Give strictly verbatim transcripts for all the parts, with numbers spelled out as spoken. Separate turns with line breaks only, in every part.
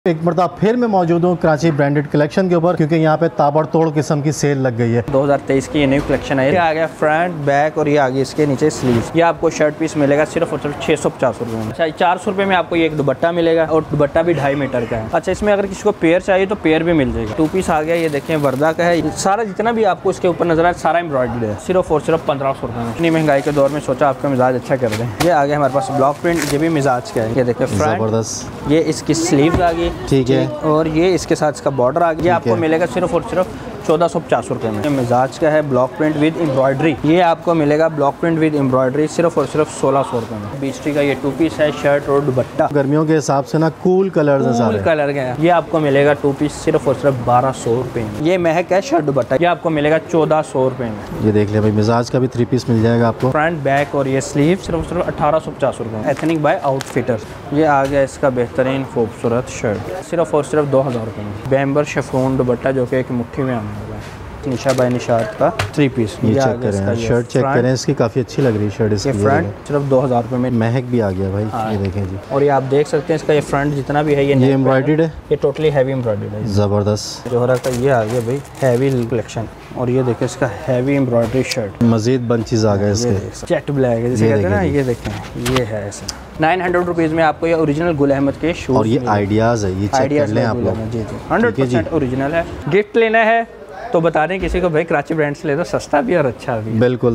एक मरतबा फिर मैं मौजूद हूँ कराची ब्रांडेड कलेक्शन के ऊपर, क्योंकि यहाँ पे ताबड़तोड़ किस्म की सेल लग गई है।
दो हज़ार तेईस की ये न्यू कलेक्शन है। ये आ गया फ्रंट बैक और ये आ गया इसके नीचे स्लीव। ये आपको शर्ट पीस मिलेगा सिर्फ और सिर्फ छः सौ पचास रुपये में। अच्छा, चार सौ रुपये में आपको ये एक दुपट्टा मिलेगा और दुपट्टा भी ढाई मीटर का है। अच्छा, इसमें अगर किसी को पेयर चाहिए तो पेयर भी मिल जाएगा। टू पीस आ गया, ये देखें वर्दा का है। सारा जितना भी आपको इसके ऊपर नजर आए सारा एम्ब्रॉयडरी है, सिर्फ और सिर्फ पंद्रह सौ रुपये में। इतनी महंगाई के दौर में सोचा आपका मिजाज अच्छा कर दें। ये आ गया हमारे पास ब्लॉक प्रिंट, ये भी मिजाज का है। ये देखें फ्रंट, ये इसकी स्लीव आ गई, ठीक है, और ये इसके साथ इसका बॉर्डर आ गया। आपको मिलेगा सिर्फ और सिर्फ चौदह सौ पचास रुपये में। मिजाज का है ब्लॉक प्रिंट विद एम्ब्रॉयडरी। ये आपको मिलेगा ब्लॉक प्रिंट विद एम्ब्रॉयडरी सिर्फ और सिर्फ सोलह सौ रुपये में। बीस्टी का ये टू पीस है, शर्ट और दुपट्टा।
गर्मियों के हिसाब से ना कूल कलर
कूल कलर का है। ये आपको मिलेगा टू पीस सिर्फ और सिर्फ बारह सौ रुपये में। ये महक है शर्ट दुपट्टा, ये आपको मिलेगा चौदह सौ रुपये में।
ये देख ले भाई, मिजाज का भी थ्री पीस मिल जाएगा आपको।
फ्रंट बैक और ये स्लीव सिर्फ सिर्फ अठारह सौ पचास रुपये में। Ethnic by Outfitters. ये आ गया इसका बेहतरीन खूबसूरत शर्ट सिर्फ और सिर्फ दो हज़ार रुपये में। बैम्बर शिफॉन दुपट्टा जो कि एक मुट्ठी में आने वाला है। निशा बाय निशात का थ्री पीस।
ये चेक करें, शर्ट चेक करें, इसकी काफ़ी अच्छी लग रही है शर्ट। इसकी
फ्रंट सिर्फ दो हज़ार रुपये में।
महक भी आ गया भाई। हाँ। ये देखें जी,
और ये आप देख सकते हैं इसका ये फ्रंट जितना भी है ये
ये एम्ब्रॉयडर्ड है।
ये टोटली हैवी एम्ब्रॉयडर्ड है,
ज़बरदस्त।
जोहरा का ये आ गया भाई हैवी कलेक्शन। और ये देखें इसका हैवी एम्ब्रॉयडरी शर्ट,
मजीद बंचेस आ गए इसके।
चेट ब्लैक है जिसे कहते हैं ना। ये देखें, ये है ऐसा नाइन हंड्रेड रुपीज़ में आपको ये ओरिजिनल गुल अहमद के शूज।
और ये आइडियाज़ है, ये चेक कर लें आप लोग।
जी जी, हंड्रेड परसेंट ओरिजिनल है। गिफ्ट लेना है तो बता दें किसी को भाई कराची ब्रांड से ले दो, सस्ता भी और अच्छा भी।
बिल्कुल।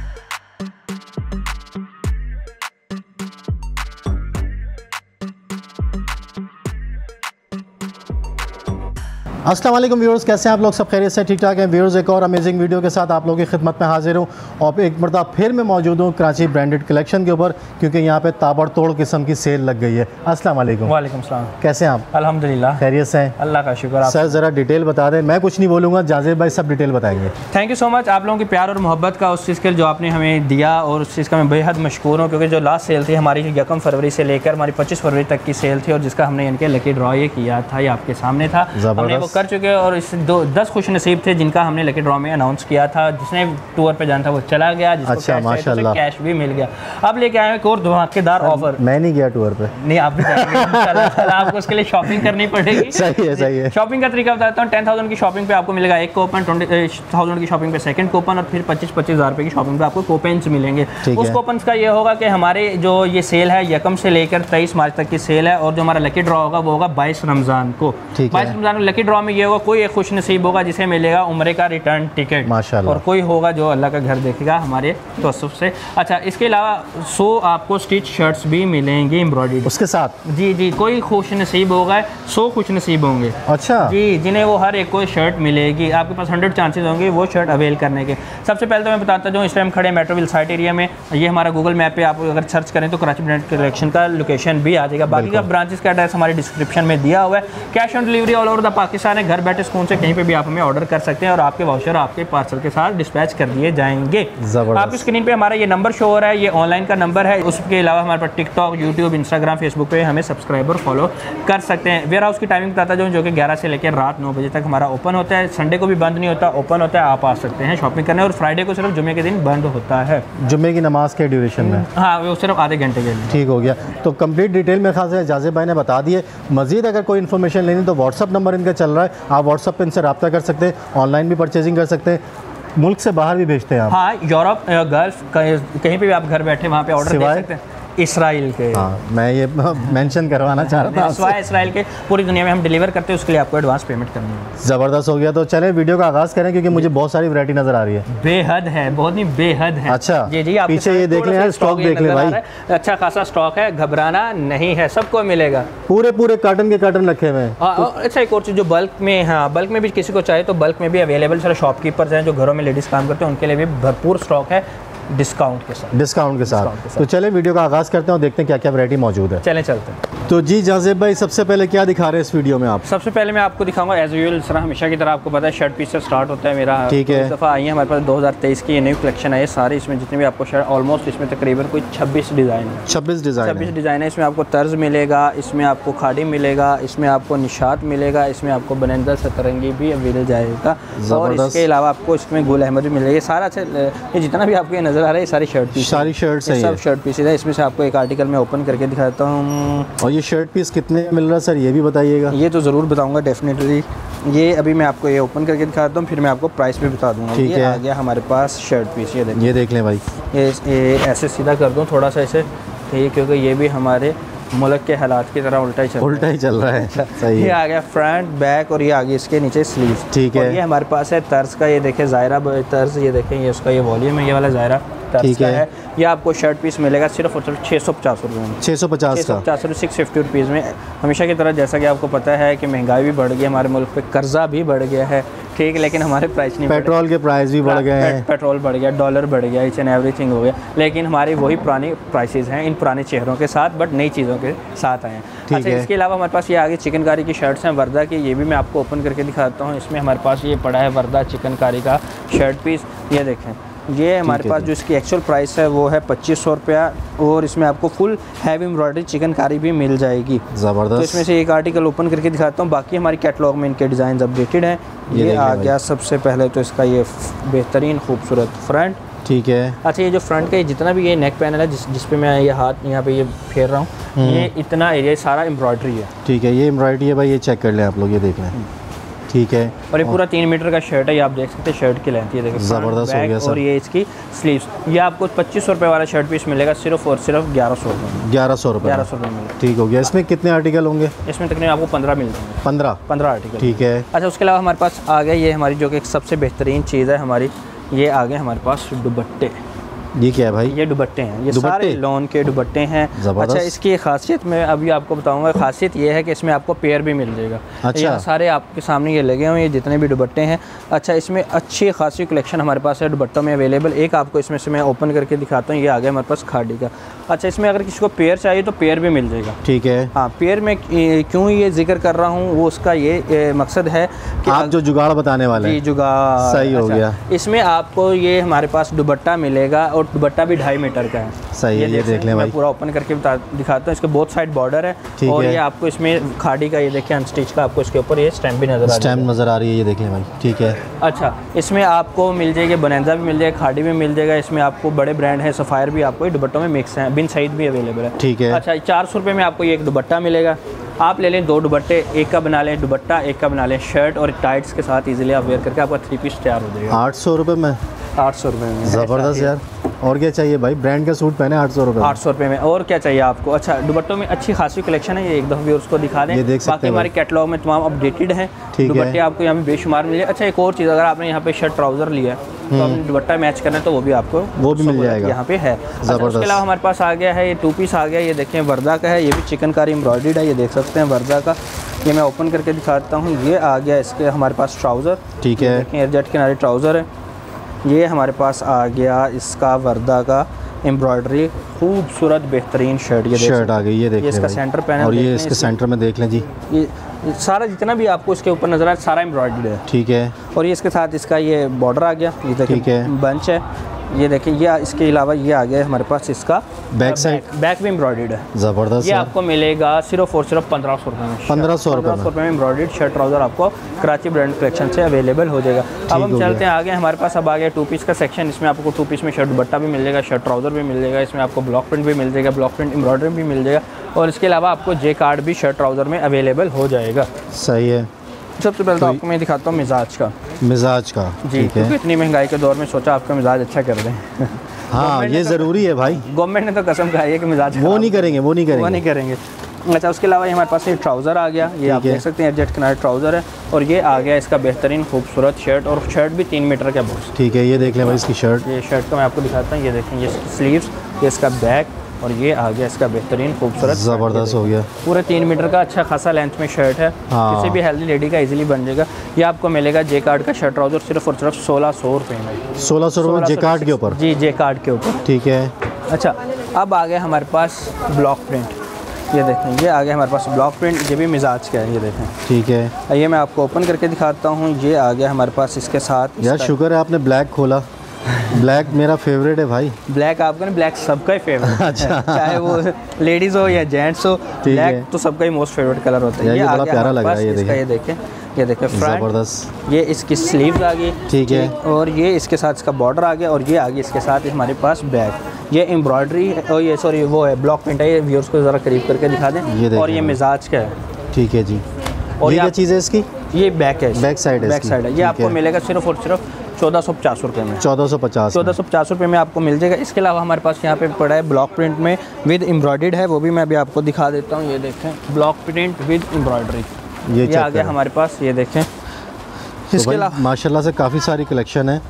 अस्सलाम वालेकुम व्यूअर्स, कैसे हैं आप लोग? सब खैरियत से ठीक ठाक हैं व्यूअर्स। एक और अमेजिंग वीडियो के साथ आप लोगों की खिदमत में हाजिर हूं और एक मरतबा फिर मैं मौजूद हूं कराची ब्रांडेड कलेक्शन के ऊपर, क्योंकि यहां पे ताबड़तोड़ किस्म की सेल लग गई है। अस्सलाम वालेकुम।
वालेकुम सलाम।
कैसे हैं आप?
अल्हम्दुलिल्लाह
खैरियत से हैं?
अल्लाह का शुक्र।
सर ज़रा डिटेल बता दें, मैं कुछ नहीं बोलूँगा, जाज़िब भाई सब डिटेल बताएंगे।
थैंक यू सो मच आप लोगों की प्यार और मोहब्बत का, उस चीज़ के जो आपने हमें दिया, और उस चीज़ का मैं बेहद मशकूर हूँ। क्योंकि जो लास्ट सेल थी हमारी यकम फरवरी से लेकर हमारी पच्चीस फरवरी तक की सेल थी, और जिसका हमने इनके लकी ड्रॉ ये किया था, ये आपके सामने था, हमने वो कर चुके। और इस दो दस खुश नसीब थे जिनका हमने लकी ड्रॉ में अनाउंस किया था। जिसने टूर पे जाना था वो चला गया, जिसको
अच्छा,
कैश
माशाल्लाह,
कैश भी मिल गया। अब लेके आए एक और धमाकेदार ऑफर।
मैं नहीं गया टूर पे।
नहीं, आप भी जाएंगे इंशाल्लाह। आपको उसके लिए शॉपिंग करनी पड़ेगी।
सही है, सही है।
शॉपिंग का तरीका बताता हूँ। टेन थाउजेंड की शॉपिंग पे आपको मिलेगा एक कूपन, ट्वेंटी थाउजेंड की शॉपिंग पे सेकंड कूपन, और फिर पच्चीस पच्चीस हज़ार रुपये की शॉपिंग पे आपको कूपन्स मिलेंगे। उस कूपन का ये होगा कि हमारे जो ये सेल है यकम से लेकर तेईस मार्च तक की सेल है, और जो हमारा लकी ड्रॉ होगा वो होगा बाईस रमज़ान को। बाईस रमज़ान को लकी ड्रॉ में ये होगा, कोई एक खुश नसीब होगा जिसे मिलेगा उम्रे का रिटर्न टिकट माशाल्लाह, और कोई होगा जो अल्लाह का घर देखेगा हमारे तवस्सुफ से। अच्छा, इसके अलावा सौ आपको स्टिच शर्ट्स भी मिलेंगी एम्ब्रॉयडरी
उसके साथ।
जी जी, कोई खुश नसीब होगा, सौ खुश नसीब होंगे।
अच्छा
जी, जिन्हें वो हर एक को शर्ट मिलेगी। आपके पास हंड्रेड चांसेस होंगे वो शर्ट अवेल करने के। सबसे पहले तो मैं बताता हूँ, इस टाइम खड़े मेट्रोविल साइट एरिया में। ये हमारा गूगल मैप पे आप अगर सर्च करें तो कराची ब्रांड कलेक्शन का लोकेशन भी आ जाएगा। बाकी का ब्रांचेस का एड्रेस हमारे डिस्क्रिप्शन में दिया हुआ है। Cash on delivery all over the Pakistan है। घर बैठे सुकून से कहीं पे भी आप हमें ऑर्डर कर सकते हैं, और आपके वाउचर आपके पार्सल के साथ डिस्पैच कर दिए जाएंगे। आपकी स्क्रीन पे हमारा ये नंबर शो हो रहा है, ये ऑनलाइन का नंबर है। उसके अलावा हमारे पास टिकटॉक, यूट्यूब, इंस्टाग्राम, फेसबुक पे हमें सब्सक्राइब और फॉलो कर सकते हैं। वेयर हाउस की टाइमिंग बताता हूँ, जो कि ग्यारह से लेकर रात नौ बजे तक हमारा ओपन होता है। संडे को भी बंद नहीं होता, ओपन होता है। आप आ सकते हैं शॉपिंग करने, और फ्राइडे को सिर्फ जुम्मे के दिन बंद होता है,
जुम्मे की नमाज के ड्यूरेशन में।
हाँ, वो सिर्फ आधे घंटे के लिए।
ठीक हो गया। तो कंप्लीट डिटेल में खास है जाज़िब भाई ने बता दिए। मजीद अगर कोई इन्फॉर्मेशन लेनी तो व्हाट्सअप नंबर इनका चल रहा है, आप व्हाट्सअप पर इनसे रब्ता कर सकते हैं। ऑनलाइन भी परचेजिंग कर सकते हैं, मुल्क से बाहर भी भेजते हैं आप।
हाँ, यूरोप, गल्फ, कहीं पे भी आप घर बैठे वहाँ पे ऑर्डर दे सकते हैं। इसराइल के,
हाँ, मैं ये मेंशन करवाना चाह रहा था।
सिवाय इसराइल के पूरी दुनिया में हम डिलीवर करते हैं, उसके लिए आपको एडवांस पेमेंट करनी है।
ज़बरदस्त हो गया। तो चलें वीडियो का आगाज़ करें, क्योंकि मुझे बहुत सारी वैरायटी नज़र आ रही है।
बेहद है, बहुत नहीं बेहद है।
अच्छा
जी जी, आप
पीछे ये देख लें, स्टॉक देख लें भाई,
अच्छा खासा स्टॉक है, घबराना नहीं है, सबको मिलेगा।
पूरे पूरे कार्टन के कार्टन रखे हुए हैं।
अच्छा, एक और चीज़ जो बल्क में, हाँ बल्क में भी किसी को चाहिए तो बल्क में भी अवेलेबल। सारे शॉपकीपर्स हैं जो घरों में लेडीज़ काम करते हैं, उनके लिए भी भरपूर स्टॉक है, डिस्काउंट के साथ।
डिस्काउंट के साथ। तो चले वीडियो का आगाज़ करते हैं और देखते हैं क्या क्या वैरायटी मौजूद है।
चलें चलते हैं।
तो जी जाज़िब भाई, सबसे पहले क्या दिखा रहे हैं इस वीडियो में आप?
सबसे पहले मैं आपको दिखाऊंगा एज यूजुअल, सर हमेशा की तरह आपको पता है शर्ट पीस से स्टार्ट होता है मेरा।
ठीक है।
इस दफ़ा आई है हमारे पास दो हज़ार तेईस की ये न्यू कलेक्शन है। ये सारी इसमें जितने भी आपको शर्ट, ऑलमोस्ट इसमें तकरीबन कोई छब्बीस डिज़ाइन है।
छब्बीस डिज़ाइन
छब्बीस डिज़ाइन है। इसमें आपको तर्ज मिलेगा, इसमें आपको खाड़ी मिलेगा, इसमें आपको निशात मिलेगा, इसमें आपको बनंदा सतरंगी भी मिल जाएगा, और इसके अलावा आपको इसमें गुल अहमद भी मिलेगा। ये सारा अच्छा, ये जितना भी आपको नज़र नजर आ रहा है, ये सारी शर्ट पीस,
सारी शर्ट्स है,
सब शर्ट पीस है। इसमें से आपको एक आर्टिकल मैं ओपन करके दिखाता हूँ।
और ये शर्ट पीस कितने मिल रहा है सर, ये भी बताइएगा।
ये तो ज़रूर बताऊँगा डेफिनेटली। ये अभी मैं आपको ये ओपन करके दिखाता हूँ, फिर मैं आपको प्राइस भी बता दूँगा।
ठीक
ये
है।
आ गया हमारे पास शर्ट पीस, ये देखिए,
ये देख लें भाई,
ये ये ऐसे सीधा कर दूँ थोड़ा सा ऐसे, ठीक, क्योंकि ये भी हमारे मुल्क के हालात की तरह उल्टा ही चल
उल्टा ही चल रहा है। सही
ये
है।
आ गया फ्रंट बैक और ये आ गया इसके नीचे स्लीव।
ठीक है।
और ये हमारे पास है तर्ज का, ये देखें ज़ायरा तर्ज, ये देखें ये उसका ये वॉल्यूम है, ये वाला ज़ायरा तर्ज
ठीक
का
है।
है। ये आपको शर्ट पीस मिलेगा सिर्फ और सिर्फ छः सौ पचास रुपये में,
छः सौ पचास
छः सौ
का।
पचास रुपये सिक्स फिफ्टी रुपीज़ में। हमेशा की तरह जैसा कि आपको पता है कि महंगाई भी बढ़ गई है हमारे मुल्क पे, कर्जा भी बढ़ गया है, ठीक, लेकिन हमारे प्राइस नहीं बढ़े।
पेट्रोल के प्राइस भी बढ़ गए हैं।
पेट्रोल बढ़ गया, डॉलर बढ़ गया, इच एंड एवरीथिंग हो गया, लेकिन हमारी वही पुरानी प्राइसेस हैं इन पुराने चेहरों के साथ, बट नई चीज़ों के साथ आए हैं। अच्छा,
है।
इसके अलावा हमारे पास ये आगे चिकनकारी की शर्ट्स हैं वर्दा की, ये भी मैं आपको ओपन करके दिखाता हूँ। इसमें हमारे पास ये पड़ा है वर्दा चिकनकारी का शर्ट पीस, ये देखें। ये हमारे पास जो इसकी एक्चुअल प्राइस है वो है पच्चीस सौ रुपया, और इसमें आपको फुल हैवी एम्ब्रॉयडरी चिकनकारी भी मिल जाएगी।
ज़बरदस्त।
तो इसमें से एक आर्टिकल ओपन करके दिखाता हूँ, बाकी हमारी कैटलॉग में इनके डिज़ाइन अपडेटेड हैं।
ये
ये आ
देखिए
गया सबसे पहले तो इसका ये बेहतरीन खूबसूरत फ्रंट।
ठीक है।
अच्छा, ये जो फ्रंट का ये जितना भी ये नेक पैनल है, जिस जिस पे मैं ये हाथ यहाँ पे ये फेर रहा हूँ, ये इतना एरिया सारा एम्ब्रॉयडरी है।
ठीक है, ये एम्ब्रॉयडरी है भाई, ये चेक कर लें आप लोग, ये देख लें। ठीक है।
और ये पूरा तीन मीटर का शर्ट है, ये आप देख सकते हैं शर्ट की लेंथ, ये देखिए
ज़बरदस्त हो गया सर।
और ये इसकी स्लीव्स। ये आपको पच्चीस सौ रुपये वाला शर्ट पीस मिलेगा सिर्फ और सिर्फ ग्यारह सौ रुपये में,
ग्यारह सौ रुपये
ग्यारह सौ रुपये मिलेगा।
ठीक हो गया। इसमें कितने आर्टिकल होंगे?
इसमें तकरीबन आपको पंद्रह मिल जाएंगे,
पंद्रह
पंद्रह आर्टिकल।
ठीक है।
अच्छा, उसके अलावा हमारे पास आ गया ये हमारी जो कि सबसे बेहतरीन चीज़ है हमारी, ये आ गए हमारे पास दुपट्टे।
ये क्या है भाई?
ये दुपट्टे हैं, ये
दुपट्टे?
सारे लॉन के दुपट्टे हैं।
ज़बरदस्त।
अच्छा, इसकी खासियत मैं अभी आपको बताऊंगा। खासियत ये है कि इसमें आपको पेयर भी मिल जाएगा।
अच्छा।
यहाँ सारे आपके सामने ये लगे हुए हैं, ये जितने भी दुपट्टे हैं। अच्छा, इसमें अच्छी खासी कलेक्शन हमारे पास है दुपट्टों में अवेलेबल। एक आपको इसमें से मैं ओपन करके दिखाता हूँ, ये आ गया हमारे पास खाड़ी का। अच्छा, इसमें अगर किसी को पेयर चाहिए तो पेयर भी मिल जाएगा।
ठीक है।
हाँ, पेयर में क्यों ये जिक्र कर रहा हूँ, वो उसका ये मकसद है कि
आप जो जुगाड़ बताने वाले
जी
हैं।
जुगाड़
सही हो गया।
इसमें आपको ये हमारे पास दुपट्टा मिलेगा, और दुपट्टा भी ढाई मीटर का है।
सही है, ये देख लें भाई।
मैं पूरा ओपन करके बता दिखाता हूँ। इसके बोथ साइड बॉर्डर है,
ठीक
और
है।
ये आपको इसमें खाड़ी का ये देखिए अनस्टिच का आपको इसके ऊपर ये स्टैम्प भी नजर आ रहा है।
स्टैम्प नज़र आ रही है, ये देख लें भाई। ठीक है।
अच्छा, इसमें आपको मिल जाएगी बोनेंजा भी मिल जाएगा, खाड़ी भी मिल जाएगा। इसमें आपको बड़े ब्रांड है, सफ़ायर भी आपको दुपट्टों में मिक्स है, बिन सईद भी अवेलेबल है।
ठीक है।
अच्छा, चार सौ रुपये में आपको ये एक दुपट्टा मिलेगा। आप ले लें दो दुपट्टे, एक का बना लें दुपट्टा, एक का बना लें शर्ट, और टाइट्स के साथ इजीली आप वेयर करके आपका थ्री पीस तैयार हो जाएगा
आठ सौ रुपये में।
आठ सौ रुपये में।
ज़बरदस्त यार। और क्या चाहिए भाई? ब्रांड का सूट पहने आठ सौ रुपये।
आठ सौ रुपये में और क्या चाहिए आपको? अच्छा, दुपट्टों में अच्छी खासी कलेक्शन है, ये एक दफ़ा भी उसको दिखा दें।
ये देख सकते
बाकी
हैं
हमारे
भाई।
कैटलॉग में तमाम अपडेटेड हैं।
ठीक है।
दुपट्टे आपको यहाँ पे बेशुमार मिले। अच्छा, एक और चीज़, अगर आपने यहाँ पे शर्ट ट्राउज़र लिया है तो आपने दुपट्टा मैच करना है तो वो भी आपको
वो भी मिल जाएगा।
यहाँ पे है। अच्छा,
ज़बरदस्त।
उसके अलावा हमारे पास आ गया है ये टू पीस आ गया, ये देखें वर्दा का है, ये भी चिकनकारी एम्ब्रॉयडर्ड है, ये देख सकते हैं वर्दा का। ये मैं ओपन करके दिखाता हूँ। ये आ गया इसके हमारे पास ट्राउज़र।
ठीक है।
देखें एयरजेट किनारे ट्राउज़र है। ये हमारे पास आ गया इसका वर्दा का एम्ब्रॉयडरी खूबसूरत बेहतरीन शर्ट। ये
शर्ट आ गई, ये देख
ये
लें
इसका
भाई।
सेंटर पैनल
और
देख
ये
लें,
इसके
इसमें-
सेंटर में देख लें जी।
ये ये सारा जितना भी आपको इसके ऊपर नजर आ रहा है सारा एम्ब्रॉयडर्ड है।
ठीक है।
और ये इसके साथ इसका ये बॉर्डर आ गया, ये
ठीक
देखिए
है।
बंच है। ये देखिए, ये इसके अलावा ये आ गया हमारे पास इसका
बैक साइड।
बैक भी एम्ब्रॉयडर्ड है।
ज़बरदस्त
ये
यार।
आपको मिलेगा सिर्फ और सिर्फ पंद्रह सौ रुपये में।
पंद्रह सौ रुपये
पंद्रह सौ रुपये में एम्ब्रॉयडर्ड शर्ट ट्राउज़र आपको कराची ब्रांड कलेक्शन से अवेलेबल हो जाएगा। अब हम
हो
चलते हैं आगे। हमारे पास अब आ गया टू पीस का सेक्शन। इसमें आपको टू पीस में शर्ट दुपट्टा भी मिल जाएगा, शर्ट ट्राउज़र भी मिल जाएगा। इसमें आपको ब्लॉक प्रिंट भी मिल जाएगा, ब्लॉक प्रिंट एम्ब्रॉयडरी भी मिल जाएगा, और इसके अलावा आपको जे कार्ड भी शर्ट ट्राउज़र में अवेलेबल हो जाएगा।
सही है।
सबसे पहले तो आपको मैं दिखाता हूँ मिजाज का।
मिजाज का।
जी,
ठीक
क्योंकि
है।
इतनी महंगाई के दौर में सोचा आपका मिजाज अच्छा कर दें।
हाँ, ये ज़रूरी है भाई।
गवर्नमेंट ने तो कसम खाई है कि मिजाज
वो नहीं करेंगे, वो नहीं
वो
करेंगे।
नहीं करेंगे। अच्छा, उसके अलावा ये हमारे पास ये ट्राउज़र आ गया, ये आप
है।
देख सकते हैं एयरजेट किनारे ट्राउज़र है, और ये आ गया इसका बेहतरीन खूबसूरत शर्ट, और शर्ट भी तीन मीटर का बॉक्स।
ठीक है, ये देख लें भाई इसकी शर्ट।
ये शर्ट को मैं आपको दिखाता हूँ। ये देखें, ये इसकी स्लीव्स, ये इसका बैक, और ये आ गया इसका बेहतरीन खूबसूरत।
ज़बरदस्त हो गया।
पूरे तीन मीटर का अच्छा खासा लेंथ में शर्ट है।
हाँ।
किसी भी हेल्दी लेडी का इजीली बन जाएगा। ये आपको मिलेगा जे कार्ड का शर्ट ट्राउज़र सिर्फ और सिर्फ सोलह सौ रुपये में।
सोलह सौ रुपये जे कार्ड के ऊपर।
जी, जे कार्ड के ऊपर।
ठीक है।
अच्छा, अब आ गया हमारे पास ब्लॉक प्रिंट। ये देखें, ये आ गया हमारे पास ब्लॉक प्रिंट, ये भी मिजाज का है। ये देखें,
ठीक है।
ये मैं आपको ओपन करके दिखाता हूँ। ये आ गया हमारे पास इसके साथ।
यार शुक्र है आपने ब्लैक खोला। ब्लैक मेरा फेवरेट है भाई।
ब्लैक आपका ना, ब्लैक सबका ही फेवरेट।
अच्छा।
चाहे वो लेडीज़ हो या जेंट्स हो,
ठीक
ब्लैक
है।
तो सबका ही मोस्ट फेवरेट कलर होता है।
यार, ये
आ
बड़ा
गया
प्यारा
हमारे
लग रहा
पास
है, ये
इसका,
देखें।
ये देखें, ये देखिए फ्रंट,
ज़बरदस्त।
ये इसकी स्लीव्स आ गई,
ठीक है।
और ये इसके साथ इसका बॉर्डर आ गया, और ये आ गई इसके साथ हमारे पास बैक। ये एम्ब्रॉयडरी है, और ये सॉरी वो है ब्लॉक प्रिंट है। ये व्यूअर्स को ज़रा करीब करके दिखा दें।
ये
और ये मिजाज का है।
ठीक है जी।
और
ये क्या
आप-
चीज़ है इसकी?
ये बैक है,
बैक साइड है
बैक
इसकी।
साइड है। ये
ठीक
आपको
है।
मिलेगा सिर्फ और सिर्फ चौदह सौ पचास रुपये में।
चौदह सौ पचास
चौदह सौ पचास रुपये में आपको मिल जाएगा। इसके अलावा हमारे पास यहाँ पे पड़ा है ब्लॉक प्रिंट में विद एम्ब्रॉयडर्ड है, वो भी मैं अभी आपको दिखा देता हूँ। ये देखें ब्लॉक प्रिंट विद एम्ब्रॉयडरी,
ये
ये
चेक
आ गया
करें।
हमारे पास। ये देखें
तो
इसके
भाई
अलावा
माशाल्लाह से काफ़ी सारी कलेक्शन है,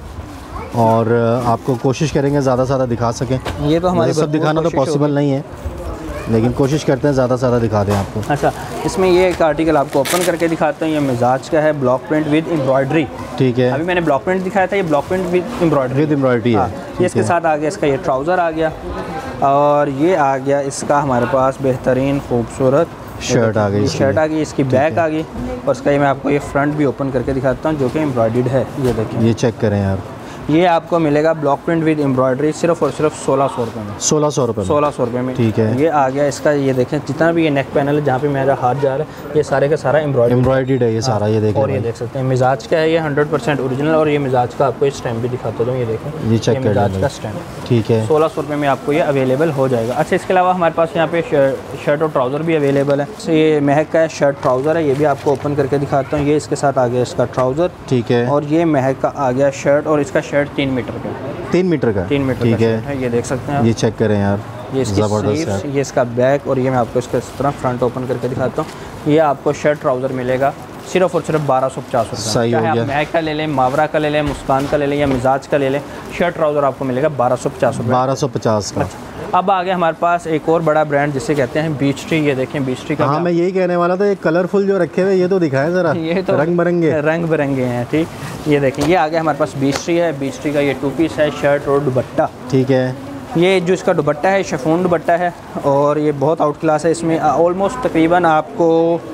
और आपको कोशिश करेंगे ज़्यादा से ज़्यादा दिखा सकें।
ये तो हमारी
वैसे सब
भरपूर
दिखाना तो
कोशिश
पॉसिबल
होगी।
नहीं है, लेकिन कोशिश करते हैं ज़्यादा से ज़्यादा दिखा दें आपको।
अच्छा, इसमें ये एक आर्टिकल आपको ओपन करके दिखाता हूँ। ये मिजाज का है, ब्लॉक प्रिंट विद एम्ब्रॉयडरी।
ठीक है।
अभी मैंने ब्लॉक प्रिंट दिखाया था, ये block print with embroidery
with embroidery है।
हाँ, ये इसके साथ आ गया इसका ये ट्राउज़र आ गया, और ये आ गया इसका हमारे पास बेहतरीन खूबसूरत
शर्ट आ गई इसकी।
शर्ट आ गई, इसकी बैक आ गई, और इसका ये मैं आपको ये फ्रंट भी ओपन करके दिखाता हूँ जो कि एम्ब्रॉयडर्ड है। ये देखिए,
ये चेक करें यार,
ये आपको मिलेगा ब्लॉक प्रिंट विद एम्ब्रॉयडरी सिर्फ और सिर्फ सोलह सौ रुपये में।
सोलह सौ रुपये में।
सोलह सौ रुपये में।
ठीक है।
ये आ गया इसका, ये देखें जितना भी ये नेक पैनल है जहाँ पे मेरा हाथ जा रहा है, ये सारे का सारा एम्ब्रॉयडरी
एम्ब्रॉयडर्ड है ये सारा। ये देखें
और ये देख सकते हैं मिजाज का है, ये हंड्रेड परसेंट ओरिजिनल। और ये मिजाज का आपको स्टैम्प भी दिखाता हूँ। ये देखें,
ये चेक कर
मिजाज
लें
का
भाई।
स्टैम्प
ठीक है।
सोलह सौ रुपये में आपको ये अवेलेबल हो जाएगा। अच्छा, इसके अलावा हमारे पास यहाँ पे शर्ट और ट्राउज़र भी अवेलेबल है। तो ये महक का है शर्ट ट्राउज़र है, ये भी आपको ओपन करके दिखाता हूँ। ये इसके साथ आ गया इसका ट्राउज़र,
ठीक है।
और ये महक का आ गया शर्ट, और इसका शर्ट तीन मीटर का है।
तीन मीटर का।
तीन मीटर
ठीक
का
है।
शर्ट है, ये देख सकते हैं आप।
ये चेक करें यार,
ये इसकी
ज़बरदस्त
स्लीव्स,
है।
ये इसका बैक, और ये मैं आपको इसके इस तरह फ्रंट ओपन करके दिखाता हूँ। ये आपको शर्ट ट्राउज़र मिलेगा सिर्फ और सिर्फ बारह सौ पचास रुपये।
सही हो
चाहे
गया।
आप महक का ले लें, मावरा का ले लें, मुस्कान का ले लें, या मिजाज का ले लें, शर्ट ट्राउज़र आपको मिलेगा बारह सौ पचास रुपये।
बारह सौ पचास का।
अब आगे हमारे पास एक और बड़ा ब्रांड जिसे कहते हैं बीच ट्री। ये देखें बीच ट्री का
हाँ, मैं यही कहने वाला था, ये कलरफुल जो रखे हुए ये तो दिखाएं ज़रा।
ये तो
रंग बिरंगे
रंग बिरंगे हैं। ठीक, ये देखें, ये आगे हमारे पास बीच ट्री है। बीच ट्री का ये टू पीस है, शर्ट और दुपट्टा।
ठीक है।
ये जो इसका दुपट्टा है शिफॉन दुपट्टा है, और ये बहुत आउट क्लास है। इसमें ऑलमोस्ट तकरीबन आपको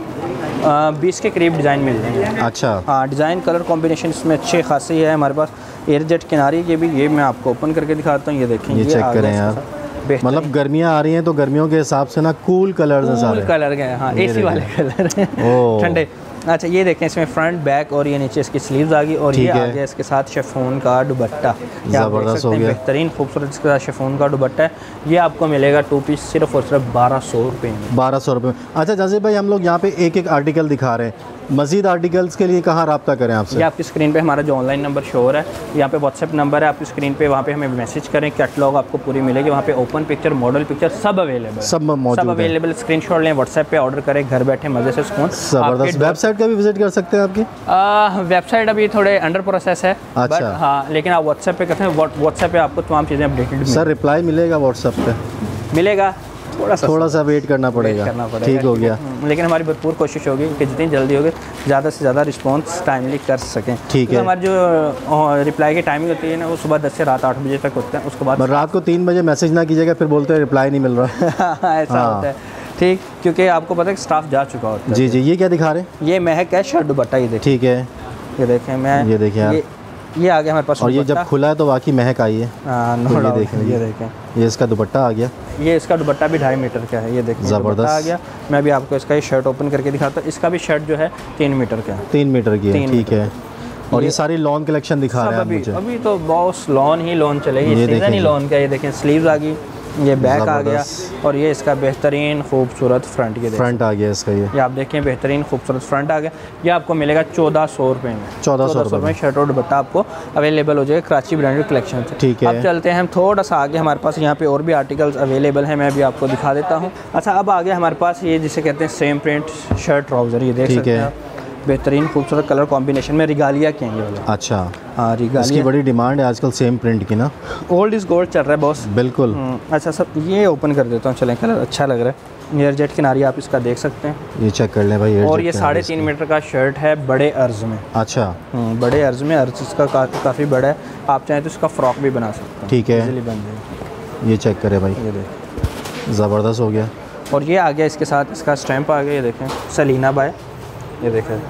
बीस के करीब डिज़ाइन मिल जाएंगे।
अच्छा।
हाँ, डिज़ाइन कलर कॉम्बिनेशन इसमें अच्छे खासी है हमारे पास। एयरजेट किनारी के भी, ये मैं आपको ओपन करके दिखाता हूँ। ये देखें,
ये चेक
आ गया
करें
इसके
यार,
साथ। बेहतरीन
मतलब गर्मियाँ आ रही हैं तो गर्मियों के हिसाब से ना कूल कलर्स हैं
कूल
सारे।
कलर के हैं, हाँ,
ये
एसी वाले कलर हैं,
ओह।
ठंडे। अच्छा, ये देखें, इसमें फ्रंट बैक और ये नीचे इसकी स्लीव्स आ गई, और ये
ठीक
आ
है।
गया इसके साथ शिफॉन का दुपट्टा। ये आप देख
ज़बरदस्त
सकते
हो
हैं,
गया।
बेहतरीन खूबसूरत इसके साथ शिफॉन का दुपट्टा है। ये आपको मिलेगा टू पीस सिर्फ और सिर्फ बारह सौ रुपये में।
बारह सौ रुपये में। अच्छा जाजिब भाई, हम लोग यहाँ पे एक एक आर्टिकल दिखा रहे हैं, मज़ीद आर्टिकल्स के लिए कहाँ रब्ता करें आपसे?
ये आपकी स्क्रीन पे हमारा जो ऑनलाइन नंबर शो हो रहा है, यहाँ पे व्हाट्सएप नंबर है आपकी स्क्रीन पे, वहाँ पे हमें मैसेज करें, कैटलॉग आपको पूरी मिलेगी। वहाँ पे ओपन पिक्चर, मॉडल पिक्चर सब अवेलेबल,
सब मौजूद
सब
है।
अवेलेबल। स्क्रीनशॉट लें, व्हाट्सएप पे ऑर्डर करें, घर बैठे मज़े से सुकून।
ज़बरदस्त। वेबसाइट का भी विजिट कर सकते हैं आपकी?
वेबसाइट अभी थोड़े अंडर प्रोसेस है,
अच्छा।
बट हाँ, लेकिन आप व्हाट्सएप पे करते हैं, व्हाट्सएप पे आपको तमाम चीज़ें अपडेटेड
सर रिप्लाई मिलेगा व्हाट्सएप पे?
मिलेगा, थोड़ा सा
थोड़ा सा वेट करना पड़ेगा।
करना पड़ेगा।
ठीक हो गया।
लेकिन हमारी भरपूर कोशिश होगी कि जितनी जल्दी होगी ज़्यादा से ज़्यादा रिस्पॉन्स टाइमली कर सकें।
ठीक है।
हमारी जो रिप्लाई की टाइमिंग होती है ना, वो सुबह दस से रात आठ बजे तक होता है। उसके बाद
पर रात को तीन बजे मैसेज ना कीजिएगा, फिर बोलते हैं रिप्लाई नहीं मिल रहा।
ऐसा
हाँ।
होता है, ठीक, क्योंकि आपको पता है कि स्टाफ जा चुका होता है।
जी जी। ये क्या दिखा रहे हैं?
ये महक है शर्ट दुपट्टा, ये देखिए,
ठीक है।
ये देखें, मैं
ये देखिए आप।
ये, ये आ गया हमारे पास
और ये
दुपट्टा।
जब खुला है तो वाकई महक आई है।
हाँ,
तो
नो
ये
डाउट,
देखें,
ये देखें,
ये इसका दुपट्टा आ गया।
ये इसका दुपट्टा भी ढाई मीटर का है। ये देखिए,
ज़बरदस्त।
दुपट्टा आ गया। मैं भी आपको इसका ये शर्ट ओपन करके दिखाता हूँ। इसका भी शर्ट जो है तीन मीटर का है।
तीन मीटर की है।
तीन
ठीक है। और ये
ये-
सारी लॉन कलेक्शन दिखा
सब
रहे हैं
अभी
मुझे।
अभी तो बॉस लॉन ही लॉन चलेगी,
ये
सीजन ही
देखें।
लॉन का। ये देखें, स्लीव्स आ गई, ये बैक आ गया,
ज़बरदस्त।
और ये इसका बेहतरीन खूबसूरत फ्रंट। ये देखिए,
फ्रंट आ गया इसका। ये
ये आप देखें, बेहतरीन खूबसूरत फ्रंट आ गया। ये आपको मिलेगा चौदह सौ रुपये में।
चौदह सौ रुपये
में शर्ट और दुपट्टा आपको अवेलेबल हो जाएगा कराची ब्रांडेड कलेक्शन से।
ठीक है।
अब चलते हैं हम थोड़ा सा आगे, हमारे पास यहाँ पे और भी आर्टिकल्स अवेलेबल हैं, मैं भी आपको दिखा देता हूँ। अच्छा, अब आगे हमारे पास ये जिसे कहते हैं सेम प्रिंट शर्ट ट्राउज़र। ये देख
ठीक
सकते
है।
हैं आप, बेहतरीन खूबसूरत कलर कॉम्बिनेशन में रिगालिया के हैं ये वाला।
अच्छा।
हाँ,
इसकी
रिगालिया।
बड़ी डिमांड है आजकल सेम प्रिंट की ना।
ओल्ड इज़ गोल्ड चल रहा है बॉस।
बिल्कुल।
हम्म, अच्छा सब ये ओपन कर देता हूँ, चलें, कलर अच्छा लग रहा है। एयर जेट किनारी आप इसका देख सकते हैं,
ये चेक कर लें भाई।
और ये साढ़े तीन मीटर का शर्ट है बड़े अर्ज में।
अच्छा।
हम्म, बड़े अर्ज में, अर्ज इसका का, काफ़ी बड़ा है। आप चाहें तो इसका फ्रॉक भी बना सकते हैं।
ठीक है।
इजीली बन जाएगा।
ये चेक करें भाई,
ये देखें,
ज़बरदस्त हो गया।
और ये आ गया इसके साथ इसका स्टैंप आ गया। ये देखें, सलीना बाय, ये देखें,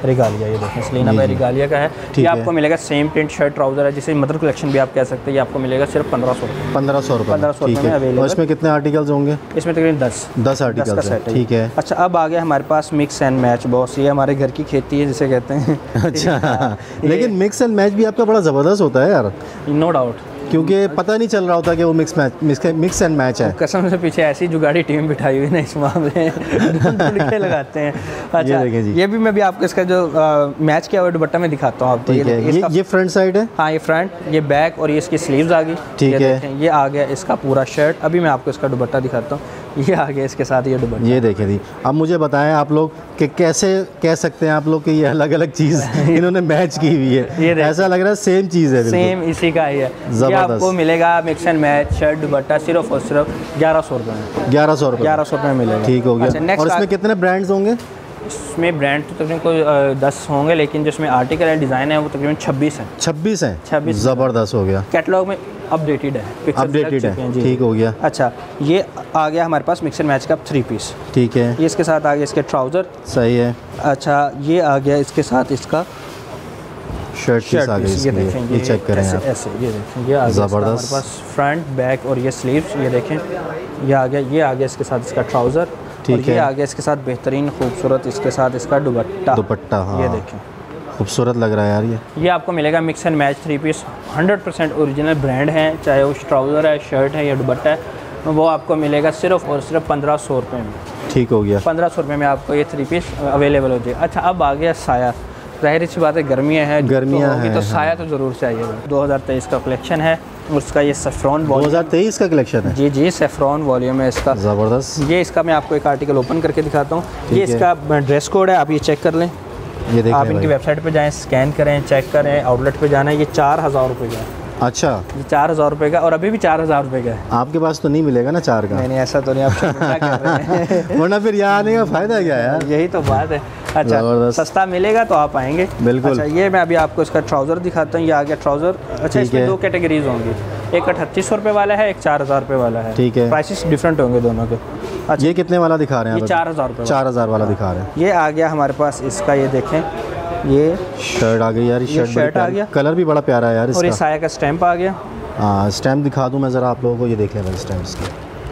रिगालिया, ये देखें सलीना बाय रिगालिया का है। ये आपको मिलेगा सेम प्रिंट शर्ट ट्राउजर है, जिसे मदर कलेक्शन भी आप कह सकते हैं। ये आपको मिलेगा सिर्फ पंद्रह सौ रुपये
पंद्रह सौ रुपये
पंद्रह सौ रुपये में अवेलेबल।
इसमें कितने आर्टिकल्स होंगे?
इसमें तकरीबन दस
दस आर्टिकल्स हैं, ठीक है।
अच्छा, अब आ गया हमारे पास मिक्स एंड मैच बॉस। ये हमारे घर की खेती है जिसे कहते हैं।
अच्छा लेकिन मिक्स एंड मैच भी आपका बड़ा ज़बरदस्त होता है यार,
नो डाउट,
क्योंकि पता नहीं चल रहा होता कि वो mix match mix and match है।
कसम से पीछे ऐसी जुगाड़ी टीम बिठाई हुई ना इस मामले ढूंढ के लगाते हैं। अच्छा,
ये देखें जी,
ये भी मैं भी आपको इसका जो आ, मैच किया हुआ दुपट्टा में दिखाता हूँ आपको।
ठीक है, ये ये फ्रंट साइड है।
हाँ, ये फ्रंट, ये बैक और ये इसकी स्लीव्स आ गई।
ठीक
ये
है,
देखें, ये आ गया इसका पूरा शर्ट। अभी मैं आपको इसका दुपट्टा दिखाता हूँ। ये आ गया इसके साथ ये दुपट्टा।
ये देखें जी, अब मुझे बताएं आप लोग कि कैसे कह सकते हैं आप लोग कि ये अलग अलग चीज़ इन्होंने मैच की हुई है। ऐसा लग रहा है सेम चीज़ है,
सेम इसी का ही है। ये आपको मिलेगा mix and match shirt dupatta सिर्फ और सिर्फ ग्यारह सौ रुपये में।
ग्यारह सौ रुपये
ग्यारह सौ रुपये में मिलेगा।
ठीक हो गया।
अच्छा,
और इसमें कितने ब्रांड्स होंगे?
इसमें ब्रांड तो तकरीबन कोई दस होंगे, लेकिन जिसमें आर्टिकल है डिज़ाइन है वो तकरीबन छब्बीस है।
छब्बीस हैं?
छब्बीस
ज़बरदस्त हो गया।
कैटलॉग में अपडेटेड है,
अपडेटेड है, ठीक हो गया।
अच्छा, ये आ गया हमारे पास मिक्स एंड मैच का थ्री पीस।
ठीक है,
ये इसके साथ आ गया इसके ट्राउज़र।
सही है।
अच्छा, ये आ गया इसके साथ इसका
शर्ट पीस आ गई इसमें, ये चेक करें आप।
ऐसे ये देखें, ये आ गया ज़बरदस्त हमारे पास फ्रंट बैक और ये स्लीव्स। ये देखें, ये आ गया ये आ गया इसके साथ इसका ट्राउज़र। ठीक है, ये आ गया इसके साथ बेहतरीन खूबसूरत इसके साथ इसका दुपट्टा।
दुपट्टा, हाँ,
ये देखें
खूबसूरत लग रहा है यार। ये
ये आपको मिलेगा mix and match three piece, hundred percent original brand है, चाहे वो ट्राउज़र है, शर्ट है या दुपट्टा है, वो आपको मिलेगा सिर्फ और सिर्फ पंद्रह सौ रुपये में।
ठीक हो गया,
पंद्रह सौ रुपये में आपको ये थ्री पीस अवेलेबल हो जाए। अच्छा, अब आ गया साया। ज़ाहिर सी बात है, गर्मियाँ हैं,
गर्मियाँ
हैं, तो साया तो ज़रूर चाहिए। दो हज़ार तेईस का कलेक्शन है, उसका ये सेफ्रॉन
दो हज़ार तेईस का कलेक्शन है।
जी जी, सेफ्रॉन वॉल्यूम है इसका,
ज़बरदस्त।
ये इसका मैं आपको एक आर्टिकल ओपन करके दिखाता हूँ। ये इसका ड्रेस कोड है, आप ये चेक कर लें।
ये देखें,
आप इनकी वेबसाइट पे जाएं, स्कैन करें, चेक करें, आउटलेट पे जाना है। ये चार हज़ार रुपये का है।
अच्छा,
ये चार हज़ार रुपये का, और अभी भी चार हज़ार रुपये का है।
आपके पास तो नहीं मिलेगा ना चार का?
नहीं नहीं, ऐसा तो नहीं, आप शर्मिंदा कर रहे हैं।
वरना फिर यहाँ आने का फ़ायदा क्या है यार?
यही तो बात है। अच्छा, सस्ता मिलेगा तो आप आएंगे।
बिल्कुल।
अच्छा, ये मैं अभी आपको इसका ट्राउज़र दिखाता हूँ। ये आ गया ट्राउज़र। अच्छा, इसमें दो कैटेगरीज होंगी, एक अठतीस सौ रुपये वाला है, एक चार हज़ार रुपये वाला है।
ठीक है,
प्राइसेस डिफरेंट होंगे दोनों के।
अच्छा, ये कितने वाला दिखा रहे हैं?
ये चार हज़ार रुपये
चार हज़ार वाला दिखा रहे हैं।
ये आ गया हमारे पास इसका, ये देखें, ये
शर्ट आ गई यार। ये शर्ट,
शर्ट आ गया,
कलर भी बड़ा प्यारा है यार इसका।
और ये साया का स्टैंप आ गया।
हाँ, स्टैम्प दिखा दूँ मैं ज़रा आप लोगों को, ये देख लें भाई स्टैम्प इसके।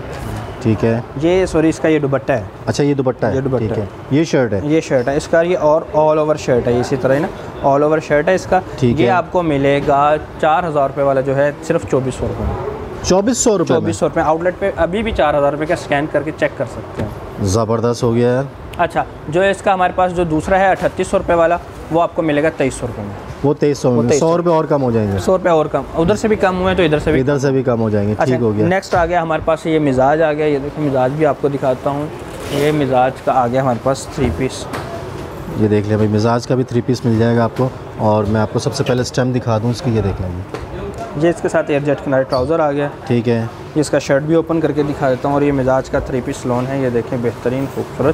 ठीक है,
ये सॉरी इसका ये दुपट्टा है।
अच्छा, ये दुपट्टा है,
ये दुपट्टा
ठीक है। ये शर्ट है,
ये शर्ट है इसका, ये और ऑल ओवर शर्ट है, इसी तरह ही ना ऑल ओवर शर्ट है इसका। ये आपको मिलेगा चार हज़ार रुपये वाला जो है सिर्फ चौबीस सौ रुपये में।
चौबीस सौ रुपये
चौबीस सौ रुपये आउटलेट पे अभी भी चार हज़ार रुपये का स्कैन करके चेक कर सकते हैं।
ज़बरदस्त हो गया यार।
अच्छा, जो है इसका हमारे पास जो दूसरा है अठतीस सौ रुपये वाला, वो आपको मिलेगा तेईस सौ रुपये में।
वो तेईस सौ में, सौ रुपये और कम हो जाएंगे।
सौ रुपये और कम, उधर से भी कम हुए तो इधर से भी
इधर से भी कम हो जाएंगे। ठीक हो गया।
नेक्स्ट आ गया हमारे पास ये मिजाज आ गया। ये देखिए, मिजाज भी आपको दिखाता हूँ। ये मिजाज का आ गया हमारे पास थ्री पीस।
ये देख लें भाई, मिजाज का भी थ्री पीस मिल जाएगा आपको। और मैं आपको सबसे पहले स्टैम्प दिखा दूँ इसकी, ये देख लेंगे।
ये इसके साथ एयरजेट किनारे ट्राउज़र आ गया।
ठीक है,
ये इसका शर्ट भी ओपन करके दिखा देता हूँ। और ये मिजाज का थ्री पीस लोन है, ये देखें बेहतरीन खूबसूरत।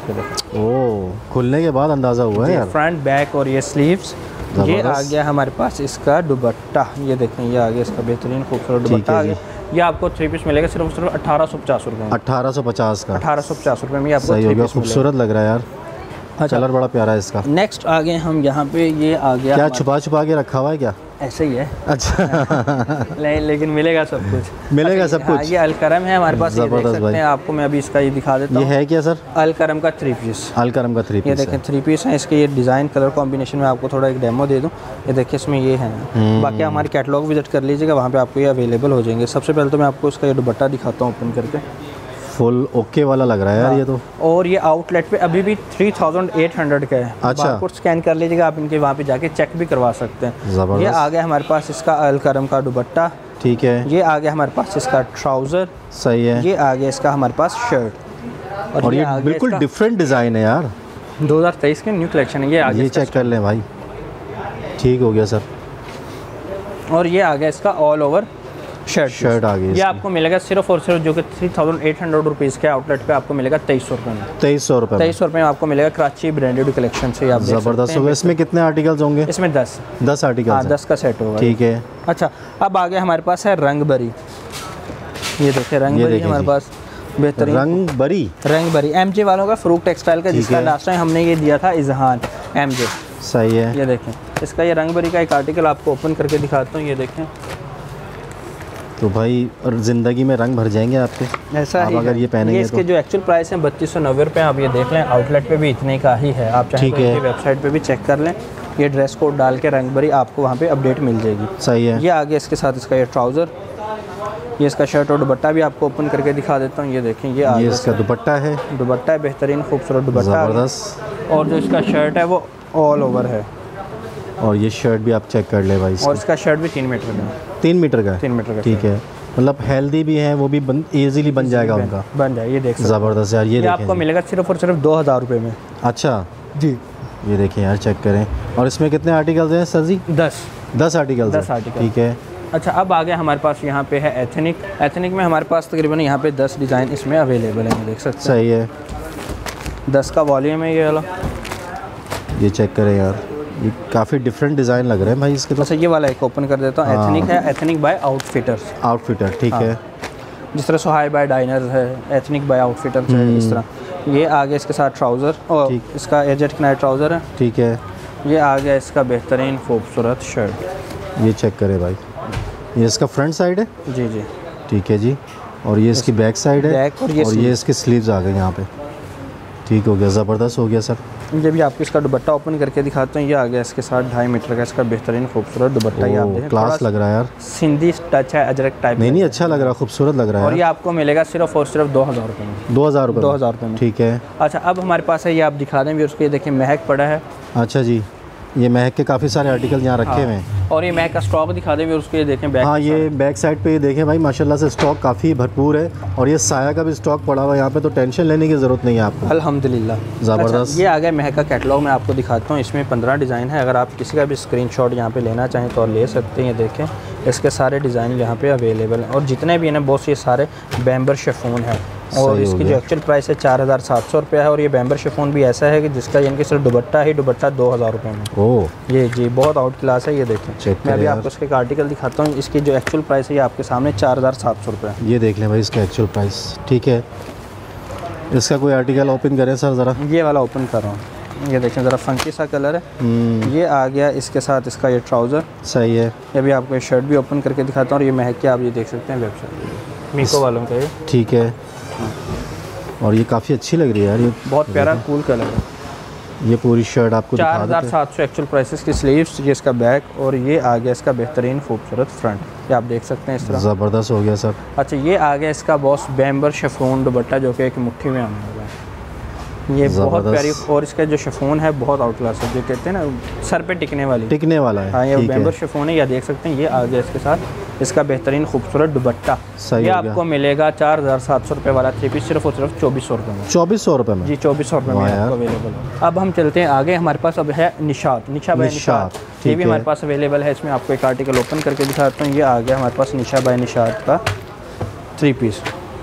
ओह, खुलने के बाद अंदाज़ा हुआ है यार।
फ्रंट बैक और ये स्लीव्स। ये आ गया हमारे पास इसका दुपट्टा, ये देखें, ये आ गया इसका बेहतरीन खूबसूरत दुपट्टा आ गया। ये आपको थ्री पीस मिलेगा सिर्फ सिर्फ अठारह सौ पचास रुपये में।
अठारह सौ पचास का,
अठारह सौ पचास रुपये में आपको
सही हो गया। खूबसूरत लग रहा है यार।
अच्छा,
कलर बड़ा प्यारा है इसका।
नेक्स्ट आ गए हम यहाँ पे, ये आ गया
क्या छुपा छुपा के रखा हुआ है क्या?
ऐसे ही है।
अच्छा
ले, लेकिन मिलेगा सब कुछ,
मिलेगा सब कुछ।
हाँ, ये अलकरम है हमारे पास, ये देख
ज़बरदस्त
सकते हैं। आपको मैं अभी इसका ये दिखा देता हूँ।
ये है क्या सर?
अलकरम का थ्री पीस।
अलकरम का थ्री पीस,
ये देखें थ्री पीस है। इसके ये डिज़ाइन कलर कॉम्बिनेशन में आपको थोड़ा एक डेमो दे दूँ। ये देखिए, इसमें ये है। बाकी हमारी कैटलॉग विजिट कर लीजिएगा, वहाँ पे आपको ये अवेलेबल हो जाएंगे। सबसे पहले तो मैं आपको इसका ये दुपट्टा दिखाता हूँ ओपन करके।
फुल ओके वाला लग रहा है यार ये तो।
और ये आउटलेट पे अभी भी थ्री थाउजेंड एट हंड्रेड का है।
अच्छा,
बारकोड स्कैन कर लीजिएगा, आप इनके वहाँ पे जाके चेक भी करवा सकते हैं। ये आ गया हमारे पास इसका अलकरम का दुपट्टा।
ठीक है, ये
आ गया हमारे पास इसका ट्राउज़र।
सही है।
ये आ गया इसका हमारे पास शर्ट।
और, और ये, ये बिल्कुल डिफरेंट डिज़ाइन है यार,
दो हज़ार तेईस के न्यू कलेक्शन है। ये आ गया,
ये चेक कर लें भाई। ठीक हो गया सर।
और ये आ गया इसका ऑल ओवर शर्ट
शर्ट आ गई।
ये आपको मिलेगा सिर्फ और सिर्फ जो कि three thousand eight hundred rupees के आउटलेट पे आपको मिलेगा तेईस सौ रुपये में।
तेईस सौ रुपये
तेईस सौ रुपये में आपको मिलेगा कराची ब्रांडेड कलेक्शन से। आप
ज़बरदस्त होगा। इसमें कितने आर्टिकल्स होंगे?
इसमें दस
दस आर्टिकल।
हाँ, दस का सेट होगा।
ठीक है।
अच्छा, अब आगे हमारे पास है रंग भरी। ये देखिए, रंग भरी हमारे पास बेहतरीन
रंग भरी।
रंग भरी एम जे वालों का, फ्रूट टेक्सटाइल का, जिसका लास्ट टाइम हमने ये दिया था इजहान। एम जे।
सही है।
ये देखें, इसका ये रंग भरी का एक आर्टिकल आपको ओपन करके दिखाता हूँ। ये देखें,
तो भाई और ज़िंदगी में रंग भर जाएंगे आपके,
ऐसा
आप
ही
अगर
है।
ये पहनेंगे
ये इसके
तो।
जो एक्चुअल प्राइस है बत्तीस सौ नब्बे रुपये, आप ये देख लें। आउटलेट पे भी इतने का ही है, आप चाहें
ठीक
तो
है।
इनकी वेबसाइट पे भी चेक कर लें। ये ड्रेस कोड डाल के रंग भरी आपको वहाँ पे अपडेट मिल जाएगी।
सही है।
ये आगे इसके साथ इसका ये ट्राउज़र, ये इसका शर्ट और दुपट्टा भी आपको ओपन करके दिखा देता हूँ। ये देखें, ये
ये
आगे
इसका दुपट्टा है,
दुपट्टा है, बेहतरीन खूबसूरत दुपट्टा है।
ज़बरदस्त।
और जो इसका शर्ट है वो ऑल ओवर है,
और ये शर्ट भी आप चेक कर ले भाई,
और इसका शर्ट भी तीन मीटर का है।
तीन मीटर का है।
तीन मीटर का
ठीक है, मतलब हेल्दी भी है, वो भी बन ईजीली बन जाएगा उनका।
बन जाए। ये देख सकते हैं।
ज़बरदस्त यार। ये
ये
देखें
आपको
जी।
मिलेगा सिर्फ और सिर्फ दो हज़ार रुपये में।
अच्छा
जी,
ये देखिए यार, चेक करें। और इसमें कितने आर्टिकल्स हैं सर जी?
दस
दस आर्टिकल्स
दस
हैं।
आर्टिकल।
ठीक है।
अच्छा, अब आगे हमारे पास यहाँ पे है एथनिक। एथनिक में हमारे पास तकरीबन यहाँ पे दस डिज़ाइन इसमें अवेलेबल है, ये देख सकते
सही है।
हैं। दस का वॉल्यूम है ये वाला।
ये चेक करें यार, ये काफ़ी डिफरेंट डिज़ाइन लग रहे हैं भाई इसके तो।
अच्छा, ये वाला एक ओपन कर देता हूँ।
हाँ।
एथनिक है, एथनिक बाय आउटफिटर्स।
आउटफिटर, ठीक
हाँ।
है।
जिस तरह सोहाई बाय डाइनर्स है, एथनिक बाय आउटफिटर्स है, इस तरह। ये आगे इसके साथ ट्राउज़र, और
ठीक।
इसका एजेड किनारे ट्राउज़र है।
ठीक है।
ये आ गया इसका बेहतरीन खूबसूरत शर्ट।
ये चेक करें भाई, ये इसका फ्रंट साइड है।
जी जी,
ठीक है जी। और ये इसकी बैक साइड है।
बैक और ये
और ये इसके स्लीव्स आ गए यहाँ पे। ठीक हो गया, ज़बरदस्त हो गया सर।
जब भी आपको इसका दुपट्टा ओपन करके दिखाता हूँ, ये आ गया इसके साथ ढाई मीटर का इसका बेहतरीन खूबसूरत दुपट्टा। ये आप
ओह,
देखें,
क्लास
थोड़ा
लग रहा है यार।
सिंधी टच है, अजरक टाइप।
नहीं नहीं, अच्छा लग रहा है, खूबसूरत लग रहा
और
है
ये आपको मिलेगा सिर्फ और सिर्फ दो हज़ार रुपये में।
दो हज़ार रुपये
दो हज़ार रुपये में।
ठीक है।
अच्छा, अब हमारे पास है, ये आप दिखा दें भी उसको। ये देखिए, महक पड़ा है।
अच्छा जी, ये महक के काफ़ी सारे आर्टिकल यहाँ रखे हुए हैं।
और ये महक का स्टॉक दिखा दें भी उसको। ये देखें बैक।
हाँ, ये बैक साइड पे ये देखें भाई, माशाल्लाह से स्टॉक काफ़ी भरपूर है। और ये साया का भी स्टॉक पड़ा हुआ है यहाँ पे, तो टेंशन लेने की ज़रूरत नहीं है आपको।
अल्हम्दुलिल्लाह,
ज़बरदस्त।
अच्छा, ये आ गया महक का कैटलॉग, मैं आपको दिखाता हूँ। इसमें पंद्रह डिज़ाइन है। अगर आप किसी का भी स्क्रीनशॉट यहाँ पे लेना चाहें तो ले सकते हैं। ये देखें, इसके सारे डिज़ाइन यहाँ पे अवेलेबल हैं। और जितने भी हैं ना बॉस, ये सारे बैम्बर शिफॉन है। और
सही हो
इसकी जो
गया।
एक्चुअल प्राइस है चार हज़ार सात सौ रुपया है। और ये बैम्बर शिफॉन भी ऐसा है कि जिसका यानी कि सिर्फ दुपट्टा ही दुपट्टा दो हज़ार रुपये में।
ओह,
ये जी बहुत आउट क्लास है। ये देखें,
चेक
मैं
करें
अभी
यार।
आपको इसके एक आर्टिकल दिखाता हूँ। इसकी जो एक्चुअल प्राइस है ये आपके सामने चार हज़ार सात सौ रुपये है।
ये देख लें भाई इसका एक्चुअल प्राइस। ठीक है, इसका कोई आर्टिकल ओपन करें सर ज़रा।
ये वाला ओपन कर रहा हूँ। ये देखें, ज़रा फंकी सा कलर है।
हम्म,
ये आ गया इसके साथ इसका ये ट्राउज़र।
सही है।
ये भी आपको ये शर्ट भी ओपन करके दिखाता हूँ। और ये महक के आप ये देख सकते हैं वेबसाइट मीको वालों का। ये
ठीक है। और ये काफ़ी अच्छी लग रही है यार, ये
बहुत प्यारा कूल कलर है।
ये पूरी शर्ट आपको
चार
दिखा
हज़ार
देते हैं।
सात सौ एक्चुअल प्राइसेस की स्लीव्स, ये इसका बैक, और ये आ गया इसका बेहतरीन खूबसूरत फ्रंट। ये आप देख सकते हैं इस तरह।
ज़बरदस्त हो गया सर।
अच्छा, ये आ गया इसका बॉस बैम्बर शिफॉन दुपट्टा, जो कि एक मुट्ठी में आने वाला है। ये बहुत
ज़बरदस्त।
प्यारी। और इसका जो शिफॉन है बहुत आउट क्लास है, जो कहते हैं ना सर पे टिकने वाली।
टिकने वाला है।
हाँ, ये
ठीक
बैम्बर
है।
शिफॉन है। ये देख सकते हैं, ये आ गया इसके साथ इसका बेहतरीन खूबसूरत दुपट्टा।
सही
ये
हो गया।
आपको मिलेगा चार हज़ार सात सौ रुपये वाला थ्री पीस सिर्फ और सिर्फ चौबीस सौ रुपये में।
चौबीस सौ रुपये में।
जी, चौबीस सौ रुपये में
वाह यार।
आपको अवेलेबल है। अब हम चलते हैं आगे। हमारे पास अब है निशात, निशा बाय
निशात,
निशात। ये
ठीक
भी
है।
हमारे पास अवेलेबल है। इसमें आपको एक आर्टिकल ओपन करके दिखाता हूँ। ये आ गया हमारे पास निशा बाय निशात का थ्री पीस।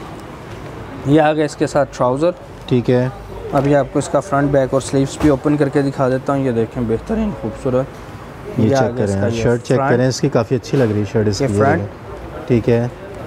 ये आ गया इसके साथ ट्राउज़र।
ठीक है।
अभी आपको इसका फ्रंट बैक और स्लीव्स भी ओपन करके दिखा देता हूँ। ये देखें, बेहतरीन खूबसूरत।
ये
आ
चेक
गया
करें
इसका
यार,
ये
शर्ट चेक
फ्रंट।
करें इसकी, काफ़ी अच्छी लग रही है शर्ट इसकी।
ये
ये
फ्रंट।
देखें। ठीक है।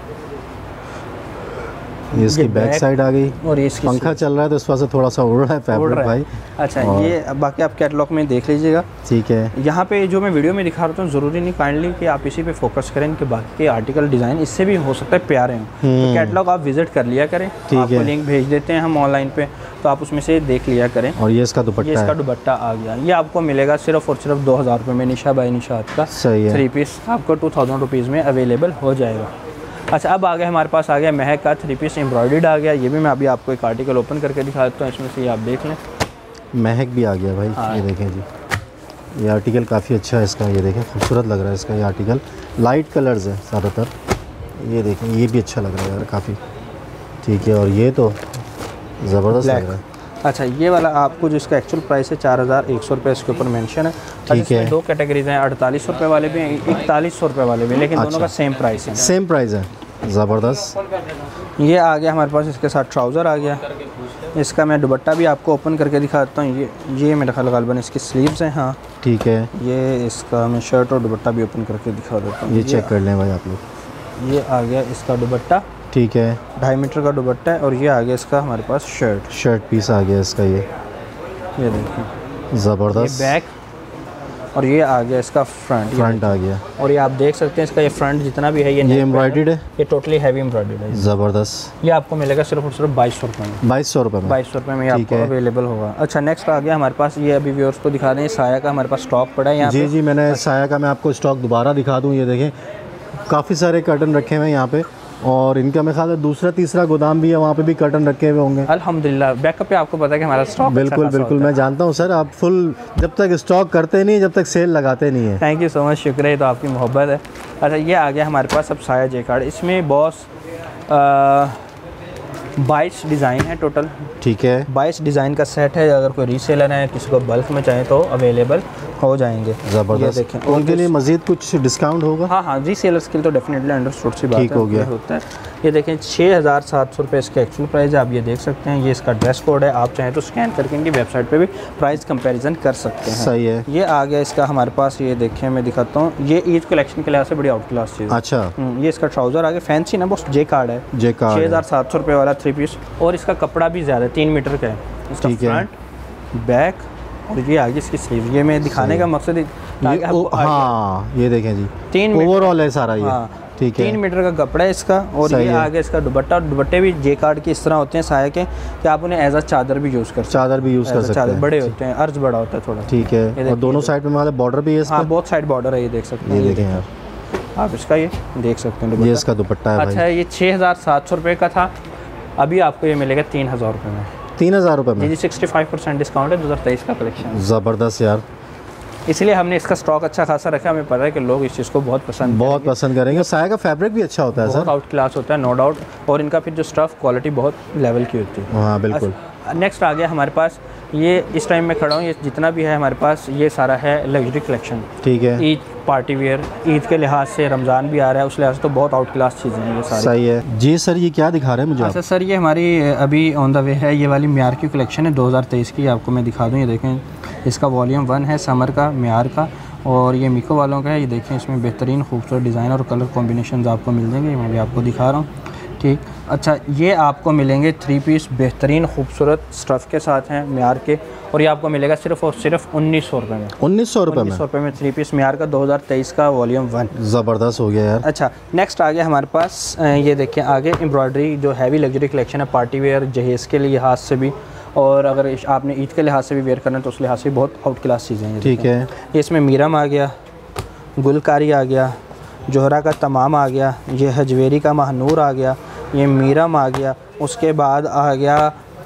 ये इसकी
ये
बैक
बैक
साइड आ गई।
और ये इसकी
पंखा चल रहा है तो इस वजह से थोड़ा सा उड़ रहा है
उड़
फैब्रिक
रहा है।
भाई।
अच्छा,
और-
ये अब बाकी आप कैटलॉग में देख लीजिएगा।
ठीक है।
यहाँ पे जो मैं वीडियो में दिखा रहा हूँ, ज़रूरी नहीं काइंडली कि आप इसी पे फोकस करें, इनके बाकी के आर्टिकल डिज़ाइन इससे भी हो सकता है प्यारे हों। तो कैटलॉग आप विजिट कर लिया करें।
ठीक
आपको
है।
लिंक भेज देते हैं हम ऑनलाइन पे, तो आप उसमें से देख लिया करें।
और ये इसका
ये
दुपट्टा
इसका
है।
दुपट्टा आ गया। ये आपको मिलेगा सिर्फ और सिर्फ दो हज़ार रुपये में। निशा बाय निशात का
सही है।
थ्री पीस आपको टू थाउजेंड रुपीज़ में अवेलेबल हो जाएगा। अच्छा, अब आ गया हमारे पास आ गया महक का थ्री पीस एम्ब्रॉयडर्ड आ गया। ये भी मैं अभी आपको एक आर्टिकल ओपन करके दिखाता हूँ। इसमें से ये आप देख लें।
महक भी आ गया भाई।
हाँ।
ये देखें जी, ये आर्टिकल काफ़ी अच्छा है इसका। ये देखें, खूबसूरत लग रहा है इसका ये आर्टिकल। लाइट कलर्स है ज़्यादातर। ये देखें, ये भी अच्छा लग रहा है यार काफ़ी। ठीक है। और ये तो ज़बरदस्त लग रहा है।
अच्छा, ये वाला आपको जो इसका एक्चुअल प्राइस है चार हज़ार एक सौ रुपये इसके ऊपर मेंशन है। अच्छा,
ठीक है।
इसमें दो कैटेगरीज हैं, अड़तालीस सौ रुपये वाले भी हैं, इकतालीस सौ रुपये वाले भी, लेकिन दोनों का सेम प्राइस है।
सेम प्राइस है। ज़बरदस्त।
ये आ गया हमारे पास इसके साथ ट्राउज़र आ गया। इसका मैं दुपट्टा भी आपको ओपन करके दिखाता हूँ। ये ये मेरा ख्याल गालबन इसकी स्लीव्स हैं। हाँ,
ठीक है।
ये इसका मैं शर्ट और दुपट्टा भी ओपन करके दिखा देता हूँ।
ये चेक कर लें भाई आप लोग।
ये आ गया इसका दुपट्टा,
ठीक है।
ढाई मीटर का दुपट्टा है। और ये आ गया इसका हमारे पास शर्ट।
शर्ट पीस आ गया इसका। ये
ये देखिए,
ज़बरदस्त।
बैक और ये आ गया इसका फ्रंट
फ्रंट आ गया।
और ये आप देख सकते हैं इसका ये फ्रंट जितना भी है ये
ये एम्ब्रॉयडर्ड है,
ये टोटली हैवी एम्ब्रॉयडर्ड है।
ज़बरदस्त।
ये आपको मिलेगा सिर्फ और सिर्फ बाईस सौ रुपये में।
बाईस सौ रुपये में
बाईस सौ रुपये में ये आपको अवेलेबल होगा। अच्छा नेक्स्ट आ गया हमारे पास, ये अभी व्यूअर्स को दिखा दें, ये साया का हमारे पास स्टॉक पड़ा है यहाँ
जी
पे।
जी मैंने साया का मैं आपको स्टॉक दोबारा दिखा दूँ। ये देखें काफ़ी सारे कर्टन रखे हुए हैं यहाँ पे, और इनका मेरे ख्याल है दूसरा तीसरा गोदाम भी है, वहाँ पे भी कर्टन रखे हुए होंगे।
अल्हम्दुलिल्लाह बैकअप पे आपको पता है कि हमारा स्टॉक
बिल्कुल बिल्कुल मैं जानता हूँ सर, आप फुल जब तक स्टॉक करते नहीं जब तक सेल लगाते नहीं है।
थैंक यू सो मच, शुक्रिया, ये तो आपकी मोहब्बत है। अच्छा ये आ गया हमारे पास अब साया जे कार्ड, इसमें बॉस बाईस डिज़ाइन है टोटल।
ठीक है,
बाईस डिज़ाइन का सेट है। अगर कोई रीसेलर है किसी को बल्क में चाहे तो अवेलेबल हो जाएंगे।
ज़बरदस्त।
देखें
उनके लिए मज़ीद कुछ डिस्काउंट होगा?
हाँ हाँ रीसेलर्स के लिए तो डेफिनेटली अंडरस्टूड सी बात है,
ठीक हो गया।
होता है। ये देखें छः हज़ार सात सौ रुपये इसका एक्चुअल प्राइस है, आप ये देख सकते हैं। ये इसका ड्रेस कोड है, आप चाहें तो स्कैन करके इनकी वेबसाइट पे भी प्राइस कंपैरिजन कर सकते हैं।
सही है।
ये आ गया इसका हमारे पास, ये देखें मैं दिखाता हूँ, ये ईद कलेक्शन के लिहाज से बड़ी आउट क्लास चीज़ है।
अच्छा,
ये इसका ट्राउज़र आ गया फैंसी ना, बस जे कार्ड है,
जे कार्ड
छः हज़ार सात सौ रुपये वाला थ्री पीस, और इसका कपड़ा भी ज़्यादा है, तीन मीटर का है इसका
ठीक है।
फ्रंट बैक, और ये आगे इसकी स्लीव। ये मैं दिखाने का मकसद ताकि
ये ओ, हाँ ये देखें जी,
तीन
ओवरऑल है सारा ये।
हाँ,
ठीक है,
तीन मीटर का कपड़ा है इसका, और ये आगे इसका दुपट्टा। दुपट्टे भी जे कार्ड के इस तरह होते हैं साया के कि आप उन्हें एज अ चादर भी यूज़ कर सकते हैं।
चादर भी यूज़ कर सकते हैं,
बड़े होते हैं, अर्ज बड़ा होता है थोड़ा।
ठीक है, और दोनों साइड में वाले बॉर्डर भी है इसका?
हाँ बहुत साइड बॉर्डर है, ये देख सकते हैं।
ये देखें यार,
आप इसका ये देख सकते हैं,
ये इसका दुपट्टा है।
अच्छा ये छः हज़ार सात सौ रुपये का था, अभी आपको ये मिलेगा तीन हज़ार रुपये में।
तीन हज़ार रुपये में?
जी सिक्सटी फाइव परसेंट डिस्काउंट है, दो हज़ार तेईस का कलेक्शन।
ज़बरदस्त यार,
इसलिए हमने इसका स्टॉक अच्छा खासा रखा है, हमें पता है कि लोग इस चीज़ को बहुत पसंद
बहुत पसंद करेंगे। साया का फैब्रिक भी अच्छा होता है सर,
बहुत आउट क्लास होता है नो डाउट, और इनका फिर जो स्टफ़ क्वालिटी बहुत लेवल की होती है।
हाँ बिल्कुल।
नेक्स्ट आ गया हमारे पास, ये इस टाइम में खड़ा हूँ, ये जितना भी है हमारे पास ये सारा है लग्जरी कलेक्शन।
ठीक है,
ईद पार्टी वेयर, ईद के लिहाज से रमज़ान भी आ रहा है, उस लिहाज से तो बहुत आउट क्लास चीज़ें हैं ये सारी।
सही है जी सर। ये क्या दिखा रहे हैं मुझे?
अच्छा सर ये हमारी अभी ऑन द वे है, ये वाली म्यार की कलेक्शन है दो हज़ार तेईस की, आपको मैं दिखा दूँ। ये देखें इसका वॉल्यूम वन है समर का, म्यार का, और ये मिको वालों का है। ये देखें इसमें बेहतरीन खूबसूरत डिज़ाइन और कलर कॉम्बिनेशन आपको मिल जाएंगे, मैं भी आपको दिखा रहा हूँ। ठीक, अच्छा ये आपको मिलेंगे थ्री पीस बेहतरीन खूबसूरत स्टफ़ के साथ हैं म्यार के, और ये आपको मिलेगा सिर्फ और सिर्फ उन्नीस सौ रुपये में।
उन्नीस सौ रुपये में?
उन्नीस सौ रुपये में थ्री पीस म्यार का दो हज़ार तेईस का वॉल्यूम वन।
ज़बरदस्त हो गया यार।
अच्छा नेक्स्ट आ गया हमारे पास, ये देखिए आगे एम्ब्रॉयडरी जो हैवी लग्जरी कलेक्शन है, पार्टी वेयर जहेज़ के लिहाज से भी, और अगर आपने ईद के लिहाज से भी वेयर करना है तो उस लिहाज से बहुत आउट क्लास चीज़ें हैं।
ठीक है,
ये इसमें मीरम आ गया, गुलकारी आ गया, जोहरा का तमाम आ गया, ये हजवेरी का महनूर आ गया, ये मीरम आ गया, उसके बाद आ गया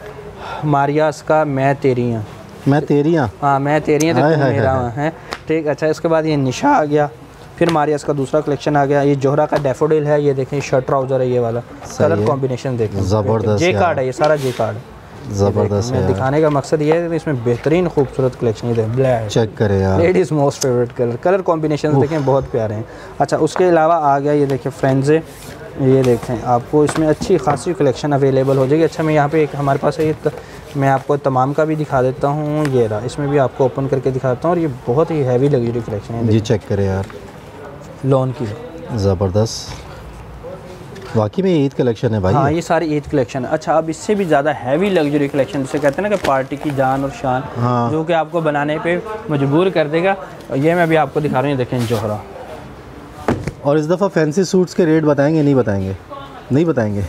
मारियास का मैं तेरी हूँ।
मैं तेरी हूँ,
हाँ मैं तेरी हूँ तो
हाय
तुम
हाय
मेरा
हाय।
है। ठीक, अच्छा इसके बाद ये निशा आ गया, फिर मारियास का दूसरा कलेक्शन आ गया, ये जोहरा का डेफोडिल है, ये देखें शर्ट ट्राउज़र है ये वाला, कलर कॉम्बिनेशन देखें
ज़बरदस्त
जे कार्ड है, ये सारा जे कार्ड।
ज़बरदस्त
मैं दिखाने का मकसद ये है कि इसमें बेहतरीन खूबसूरत कलेक्शन है, ब्लैक
चेक करें यार,
ladies most favourite colour, colour combination देखें बहुत प्यारे हैं। अच्छा उसके अलावा आ गया ये देखें फ्रेंड्स, ये देखें आपको इसमें अच्छी खासी कलेक्शन अवेलेबल हो जाएगी। अच्छा मैं यहाँ पे एक हमारे पास है, एक मैं आपको तमाम का भी दिखा देता हूँ, ये रहा, इसमें भी आपको ओपन करके दिखाता हूँ, और ये बहुत ही हैवी लग्जरी कलेक्शन है
जी चेक करें यार,
लॉन की।
ज़बरदस्त, वाकई में ईद कलेक्शन है भाई।
हाँ ये सारी ईद कलेक्शन है। अच्छा अब इससे भी ज़्यादा हैवी लग्जरी कलेक्शन जिसे कहते हैं ना कि पार्टी की जान और शान,
हाँ।
जो कि आपको बनाने पे मजबूर कर देगा, ये मैं भी आपको दिखा रहा हूँ, देखें जोहरा।
और इस दफ़ा फैंसी सूट्स के रेट बताएंगे नहीं बताएंगे? नहीं बताएंगे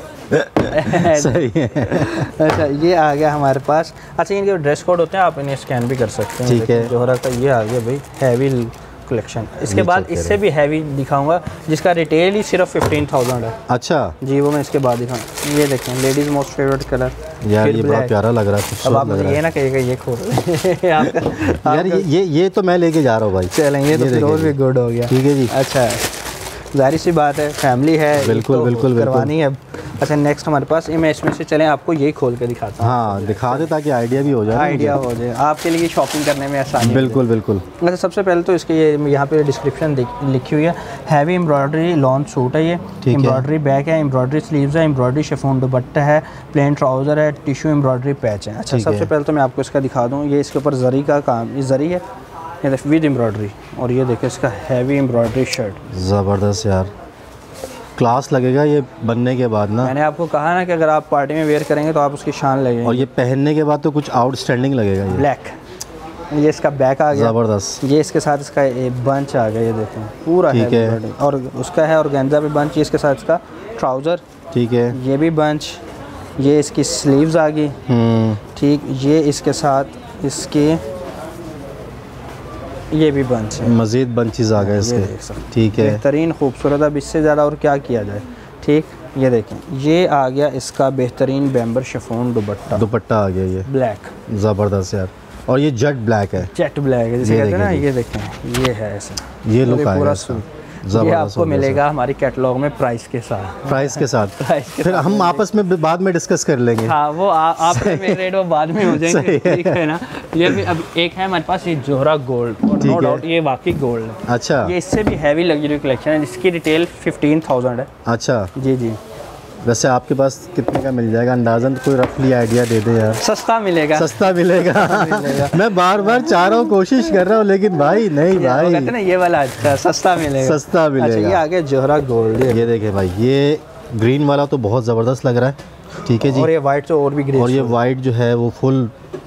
सही है।
अच्छा ये आ गया हमारे पास, अच्छा इनके ड्रेस कोड होते हैं, आप इन्हें स्कैन भी कर सकते हैं।
ठीक है,
जोहरा का ये आ गया भाई हैवी कलेक्शन। इसके बाद इससे भी हैवी दिखाऊंगा जिसका रिटेल ही सिर्फ फिफ्टीन थाउजेंड है।
अच्छा
जी वो मैं इसके बाद दिखाऊँ। ये देखें लेडीज़ मोस्ट फेवरेट कलर
यार, ये बड़ा प्यारा लग रहा है,
अब आप मुझे ये ना कहिएगा ये खोल
यार, ये ये ये तो मैं लेके जा रहा हूँ भाई।
चलें ये तो फिर और भी गुड हो गया।
ठीक है जी।
अच्छा जाहिर सी बात है, फैमिली है,
बिल्कुल
तो
बिल्कुल
करवानी है। अच्छा नेक्स्ट हमारे पास मैं इसमें से चलें आपको यही खोल के दिखाता हूँ।
हाँ दिखा दे ताकि आइडिया भी हो जाए,
आइडिया हो जाए आपके लिए शॉपिंग करने में आसानी।
बिल्कुल बिल्कुल।
अच्छा सबसे पहले तो इसके ये यहाँ पे डिस्क्रिप्शन लिखी हुई है, हैवी एम्ब्रॉयडरी लॉन्ग सूट है ये, एम्ब्रॉयडरी बैक है, एम्ब्रॉयडरी स्लीव्स है, एम्ब्रॉयडरी शिफॉन दुपट्टा है, प्लेन ट्राउज़र है, टिश्यू एम्ब्रॉयडरी पैच है। अच्छा सबसे पहले तो मैं आपको इसका दिखा दूँ, ये इसके ऊपर जरी का काम, ये जरी है, ये विद एम्ब्रॉयडरी, और ये देखिए इसका हैवी एम्ब्रॉयडरी शर्ट।
ज़बरदस्त यार, क्लास लगेगा ये बनने के बाद ना।
मैंने आपको कहा ना कि अगर आप पार्टी में वेयर करेंगे तो आप उसकी शान लगेंगे,
और ये पहनने के बाद तो कुछ आउटस्टैंडिंग लगेगा ये।
ब्लैक ये इसका बैक आ गया,
ज़बरदस्त।
ये इसके साथ इसका बंच आ गया, ये देखें पूरा
ठीक है,
है। और उसका है ऑर्गेन्जा भी बंच, ये इसके साथ इसका ट्राउज़र,
ठीक है,
ये भी बंच, ये इसकी स्लीव्स आ गई, ठीक, ये इसके साथ इसके ये भी बंच है,
मज़ीद बंचेस आ गए इसके, ठीक है,
बेहतरीन खूबसूरत। अब इससे ज़्यादा और क्या किया जाए, ठीक। ये देखें, ये आ गया इसका बेहतरीन बैम्बर शिफॉन दुपट्टा,
दुपट्टा आ गया ये
ब्लैक,
ज़बरदस्त यार। और ये जेट ब्लैक है,
जेट ब्लैक है जिसे कहते हैं ना, ये देखें, ये है ऐसा,
ये लुक आएगा
पूरा
इसका।
सूट। ये आपको मिलेगा हमारी कैटलॉग में प्राइस के साथ,
प्राइस के साथ
प्राइस के
फिर
साथ
हम आपस में बाद में डिस्कस कर लेंगे।
हाँ, वो आ, आप मेरे रेट वो बाद में हो जाएंगे, ठीक है ना। ये भी अब एक है हमारे पास, ये जोहरा गोल्ड, और नो डाउट ये वाकई गोल्ड है।
अच्छा,
ये इससे भी हैवी लग्जरी कलेक्शन है, जिसकी रिटेल फिफ्टीन थाउजेंड है।
अच्छा
जी जी।
वैसे आपके पास कितने का मिल जाएगा अंदाज़न, कोई रफली आइडिया दे दे यार।
सस्ता मिलेगा,
सस्ता मिलेगा, मिलेगा। मैं बार बार चाह रहा हूँ, कोशिश कर रहा हूँ, लेकिन भाई नहीं भाई,
कहते ना ये वाला अच्छा सस्ता मिलेगा,
सस्ता मिलेगा।
अच्छा, ये आगे जोहरा गोल्ड,
ये देखे भाई, ये ग्रीन वाला तो बहुत ज़बरदस्त लग रहा है, ठीक है जी।
और ये वाइट तो और भी ग्रेस,
और ये वाइट जो है वो फुल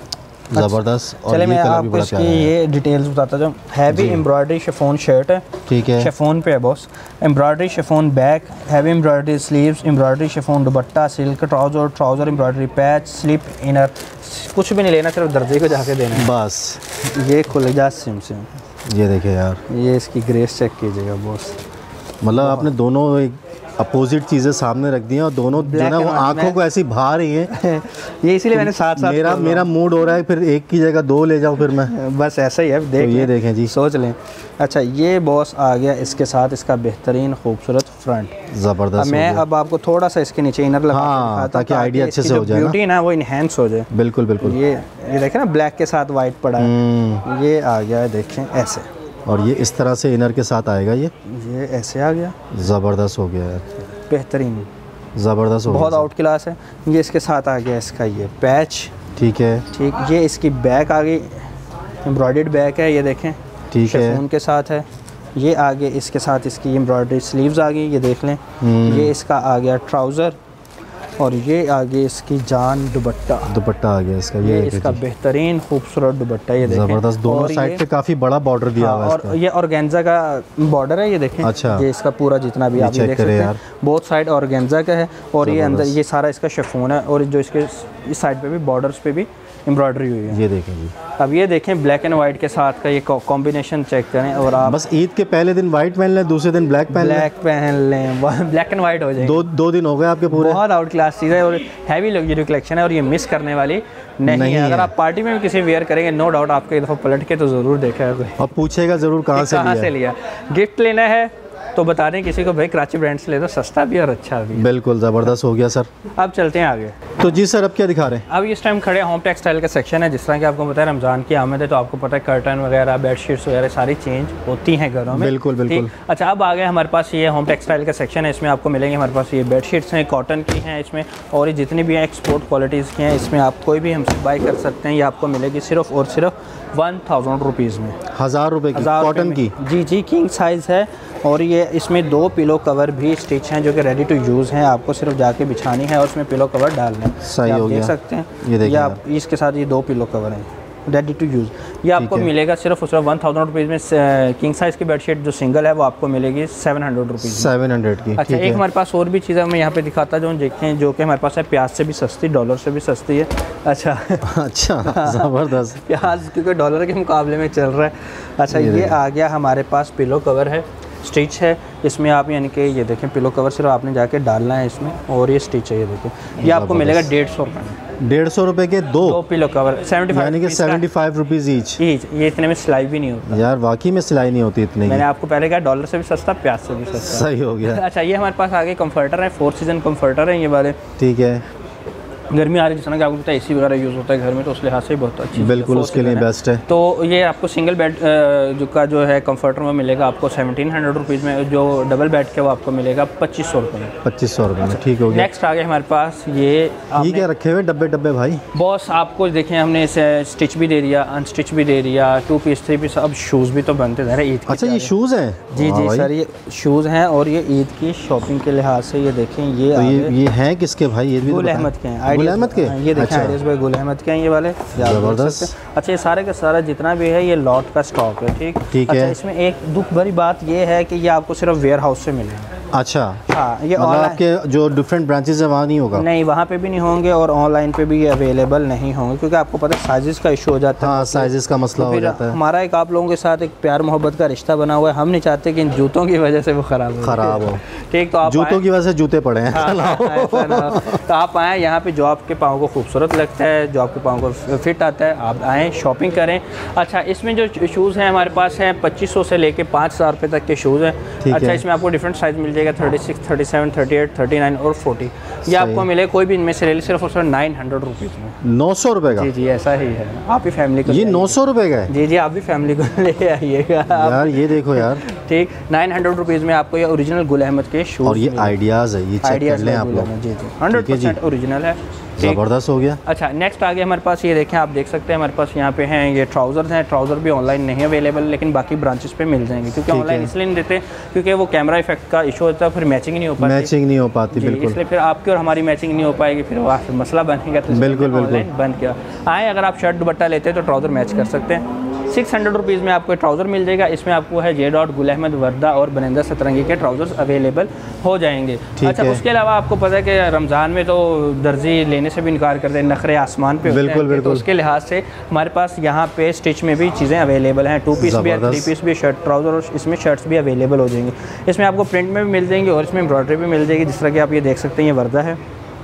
ज़बरदस्त। और
चले
ये
मैं
कलर भी
आपको
बड़ा
इसकी
प्यारा है।
ये डिटेल्स बताता जाऊँ। हैवी एम्ब्रॉयडरी शिफॉन शर्ट है,
ठीक है,
शिफॉन पे है boss, embroidery chiffon back, heavy embroidery sleeves, embroidery chiffon dupatta, silk trouser, trouser embroidery patch, slip inner, कुछ भी नहीं लेना, सिर्फ दर्जे को जाके देना है
बस।
ये खुल जा सिम सिम,
ये देखे यार,
ये इसकी ग्रेस चेक कीजिएगा बॉस।
मतलब आपने दोनों एक अपोजिट चीज़ें सामने रख दी हैं और दोनों जो ना वो आंखों को ऐसी भा रही हैं।
ये इसीलिए मैंने साथ साथ
मेरा मेरा मूड हो रहा है फिर एक की जगह दो ले जाऊं फिर मैं,
बस ऐसा ही है, देख
तो ये देखें जी,
सोच लें। अच्छा, ये बॉस आ गया इसके साथ इसका बेहतरीन खूबसूरत फ्रंट,
ज़बरदस्त।
मैं अब आपको थोड़ा सा इसके नीचे इनर लगा
हाँ, ताकि आइडिया अच्छे से हो जाए,
ब्यूटी ना वो इनहेंस हो जाए।
बिल्कुल बिल्कुल।
ये ये देखें ना, ब्लैक के साथ वाइट पड़ा है, ये आ गया है, देखें ऐसे,
और ये इस तरह से इनर के साथ आएगा, ये
ये ऐसे आ गया,
ज़बरदस्त हो गया यार,
बेहतरीन,
ज़बरदस्त हो गया,
बहुत आउट क्लास है। ये इसके साथ आ गया इसका ये पैच,
ठीक है,
ठीक, ये इसकी बैक आ गई, एम्ब्रॉयडर्ड बैक है, ये देखें,
ठीक है,
शिफॉन के साथ है। ये आगे इसके साथ इसकी एम्ब्रॉयडरी स्लीव्स आ गई, ये देख लें। ये इसका आ गया ट्राउज़र, और ये आगे इसकी जान दुपट्टा,
दुपट्टा आ गया इसका,
ये
ये
इसका बेहतरीन खूबसूरत दुपट्टा, ये देखें,
ज़बरदस्त। दोनों साइड पे काफ़ी बड़ा बॉर्डर दिया हुआ है
और
इसका।
ये ऑर्गेन्जा का बॉर्डर है, ये देखें।
अच्छा,
ये इसका पूरा जितना भी आप ये देख सकते हैं, बहुत साइड ऑर्गेन्जा का है, और ये अंदर ये सारा इसका शिफॉन है, और जो इसके इस साइड पे भी बॉर्डर्स पे भी एम्ब्रॉयडरी हुई है,
ये देखें जी।
अब ये देखें ब्लैक एंड वाइट के साथ का ये कॉम्बिनेशन चेक करें, और आप
बस ईद के पहले दिन वाइट पहन लें, दूसरे दिन ब्लैक पहन लें,
ब्लैक पहन लें, ब्लैक एंड वाइट हो जाएगी।
दो दो दिन हो गए आपके पूरे।
बहुत आउट क्लास चीज़ है और हैवी लग्जरी कलेक्शन है, और ये मिस करने वाली नहीं, नहीं है। अगर आप पार्टी में भी किसी वेयर करेंगे, नो डाउट आपको एक दफ़ा पलट के तो ज़रूर देखा है,
और पूछेगा ज़रूर कहाँ से
कहाँ से लिया। गिफ्ट लेना है तो बता दें किसी को, भाई कराची ब्रांड से ले दो, सस्ता भी और अच्छा भी।
बिल्कुल ज़बरदस्त हो गया सर।
अब चलते हैं आगे।
तो जी सर, अब क्या दिखा रहे हैं?
अब इस टाइम खड़े होम टेक्सटाइल का सेक्शन है। जिस तरह कि आपको पता है रमज़ान की आमद है, तो आपको पता है कर्टन वगैरह, बेडशीट्स वगैरह सारी चेंज होती हैं घरों में।
बिल्कुल बिल्कुल।
अच्छा, अब आ गए हमारे पास ये होम टेक्सटाइल का सेक्शन है। इसमें आपको मिलेंगे हमारे पास ये बेडशीट्स हैं, कॉटन की हैं इसमें, और ये जितनी भी हैं एक्सपोर्ट क्वालिटीज़ की हैं। इसमें आप कोई भी हमसे बाई कर सकते हैं। ये आपको मिलेगी सिर्फ और सिर्फ वन थाउजेंड रुपीज़ में,
हज़ार रुपये की कॉटन की।
जी जी, किंग साइज़ है, और ये इसमें दो पिलो कवर भी स्टिच हैं जो कि रेडी टू यूज़ हैं। आपको सिर्फ जाके बिछानी है और उसमें पिलो कवर डालना है।
सही हो गया,
देख सकते हैं,
ये देखिए
आप इसके साथ ये दो पिलो कवर हैं रेडी टू यूज़। ये आपको मिलेगा सिर्फ और सिर्फ वन थाउजेंड रुपीज़ में। किंग साइज़ की बेडशीट जो सिंगल है वो आपको मिलेगी seven hundred rupees
seven hundred की।
अच्छा, एक हमारे पास और भी चीज़ है, मैं यहाँ पे दिखाता जो देखें, जो कि हमारे पास है प्याज से भी सस्ती, डॉलर से भी सस्ती है। अच्छा
अच्छा, ज़बरदस्त।
प्याज क्योंकि डॉलर के मुकाबले में चल रहा है। अच्छा, ये, ये आ गया हमारे पास पिलो कवर है, स्टिच है इसमें। आप यानी कि ये देखें पिलो कवर सिर्फ आपने जाके डालना है इसमें, और ये स्टिच है, ये देखें। ये आपको मिलेगा डेढ़ सौ रुपये में,
डेढ़ सौ रुपये के दो
दो पिलो कवर, सेवेंटी फाइव
यानी कि seventy five rupees each.
Each, ये इतने में सिलाई भी नहीं होती
यार, वाकई में सिलाई नहीं होती इतनी।
मैंने आपको पहले कहा डॉलर से भी सस्ता, प्याज से भी सस्ता।
सही हो गया।
अच्छा, ये हमारे पास आगे कंफर्टर है, फोर सीजन कंफर्टर है ये वाले।
ठीक है,
गर्मी आ रही है, जिस तरह कि आपको पता है एसी वगैरह यूज़ होता है घर में, तो उस लिहाज से बहुत अच्छी,
बिल्कुल उसके लिए बेस्ट है।
तो ये आपको सिंगल बेड जो का जो है कंफर्टर में मिलेगा आपको सेवनटीन हंड्रेड रुपीज़ में। जो डबल बेड के वो आपको मिलेगा पच्चीस सौ रुपये में,
पच्चीस सौ रुपये में। ठीक हो गया।
नेक्स्ट आ गया हमारे पास ये
ये क्या रखे हुए डब्बे डब्बे भाई?
बॉस आपको देखें, हमने इसे स्टिच भी दे दिया, अनस्टिच भी दे दिया, टू पीस थ्री पीस। अब शूज़ भी तो बनते थे ईद।
अच्छा, ये शूज़ हैं?
जी जी सर, ये शूज़ हैं, और ये ईद की शॉपिंग के लिहाज से ये देखें, ये
तो ये ये हैं किसके भाई? ये भी
गुल अहमद के हैं,
गुल अहमद के?
ये देखें आइडियाज भाई गुल अहमद के हैं ये वाले,
ज़बरदस्त।
अच्छा ये सारे का सारा जितना भी है ये लॉट का स्टॉक है, ठीक
ठीक
अच्छा,
है।
इसमें एक दुख भरी बात ये है कि ये आपको सिर्फ वेयर हाउस से मिलेगा।
अच्छा,
हाँ, ये
मतलब
ऑनलाइन
आपके जो डिफरेंट ब्रांचेस है वहाँ नहीं होगा?
नहीं, वहाँ पे भी नहीं होंगे और ऑनलाइन पे भी ये अवेलेबल नहीं होंगे, क्योंकि आपको पता है साइजेस का इशू हो जाता है।
हाँ, साइजेस का मसला
तो
हो
फिर
जाता है।
हमारा एक आप लोगों के साथ एक प्यार मोहब्बत का रिश्ता बना हुआ है, हम नहीं चाहते कि इन जूतों की वजह से वो ख़राब हो
ख़राब हो।
ठीक, तो आप
जूतों की वजह से जूते पड़े हैं।
हाँ, ऐसा ना हो। तो आप आएँ यहाँ पे, जो आपके पाँव को खूबसूरत लगता है, जो आपके पाँव को फिट आता है, आप आएँ शॉपिंग करें। अच्छा, इसमें जो शूज़ हैं हमारे पास हैं पच्चीस सौ से लेके पाँच हज़ार रुपये तक के शूज़ हैं। अच्छा, इसमें आपको डिफरेंट साइज़ मिल जाएगा, thirty six, thirty seven, thirty eight, thirty nine और फोर्टी। ये आपको मिले कोई भी इनमें से ले ली, सिर्फ और सिर्फ नाइन हंड्रेड रुपीज़ में।
नौ सौ रुपये का?
जी जी, ऐसा ही है। आप ही फैमिली को
ये नौ सौ रुपये का है?
जी जी, आप भी फैमिली को ले आइएगा
यार। ये देखो यार,
ठीक, नाइन हंड्रेड रुपीज़ में आपको ये ओरिजिनल गुल अहमद के शूज़
और ये आइडियाज़ है, ये चेक कर लें आप लोग।
जी जी, हंड्रेड परसेंट ओरिजिनल है।
ज़बरदस्त हो गया।
अच्छा, नेक्स्ट आ गया हमारे पास, ये देखें आप देख सकते हैं हमारे पास यहाँ पे हैं ये ट्राउज़र्स हैं। ट्राउज़र भी ऑनलाइन नहीं अवेलेबल, लेकिन बाकी ब्रांचेस पे मिल जाएंगे, क्योंकि ऑनलाइन इसलिए नहीं देते क्योंकि वो कैमरा इफेक्ट का इशू होता है, फिर मैचिंग नहीं हो पाती।
मैचिंग नहीं हो पाती, बिल्कुल।
इसलिए फिर आपकी और हमारी मैचिंग नहीं हो पाएगी, फिर वहाँ मसला बनेगा। तो
बिल्कुल बिल्कुल
बंद किया। आए, अगर आप शर्ट दुपट्टा लेते हैं तो ट्राउज़र मैच कर सकते हैं। सिक्स हंड्रेड रुपीज़ में आपको ट्राउज़र मिल जाएगा। इसमें आपको है जे डॉट, गुल अहमद, वर्दा और बनिंदा सतरंगी के ट्राउज़र्स अवेलेबल हो जाएंगे। अच्छा, उसके अलावा आपको पता है कि रमज़ान में तो दर्जी लेने से भी इनकार करते हैं, नखरे आसमान पे होते हैं।
बिल्कुल बिल्कुल।
तो उसके लिहाज से हमारे पास यहाँ पे स्टिच में भी चीज़ें अवेलेबल हैं। टू पीस भी है, थ्री पीस भी, शर्ट ट्राउज़र, और इसमें शर्ट्स भी अवेलेबल हो जाएंगे। इसमें आपको प्रिंट में भी मिल जाएंगे और इसमें एम्ब्रॉयडरी भी मिल जाएगी। जिस तरह कि आप ये देख सकते हैं, ये वर्दा है।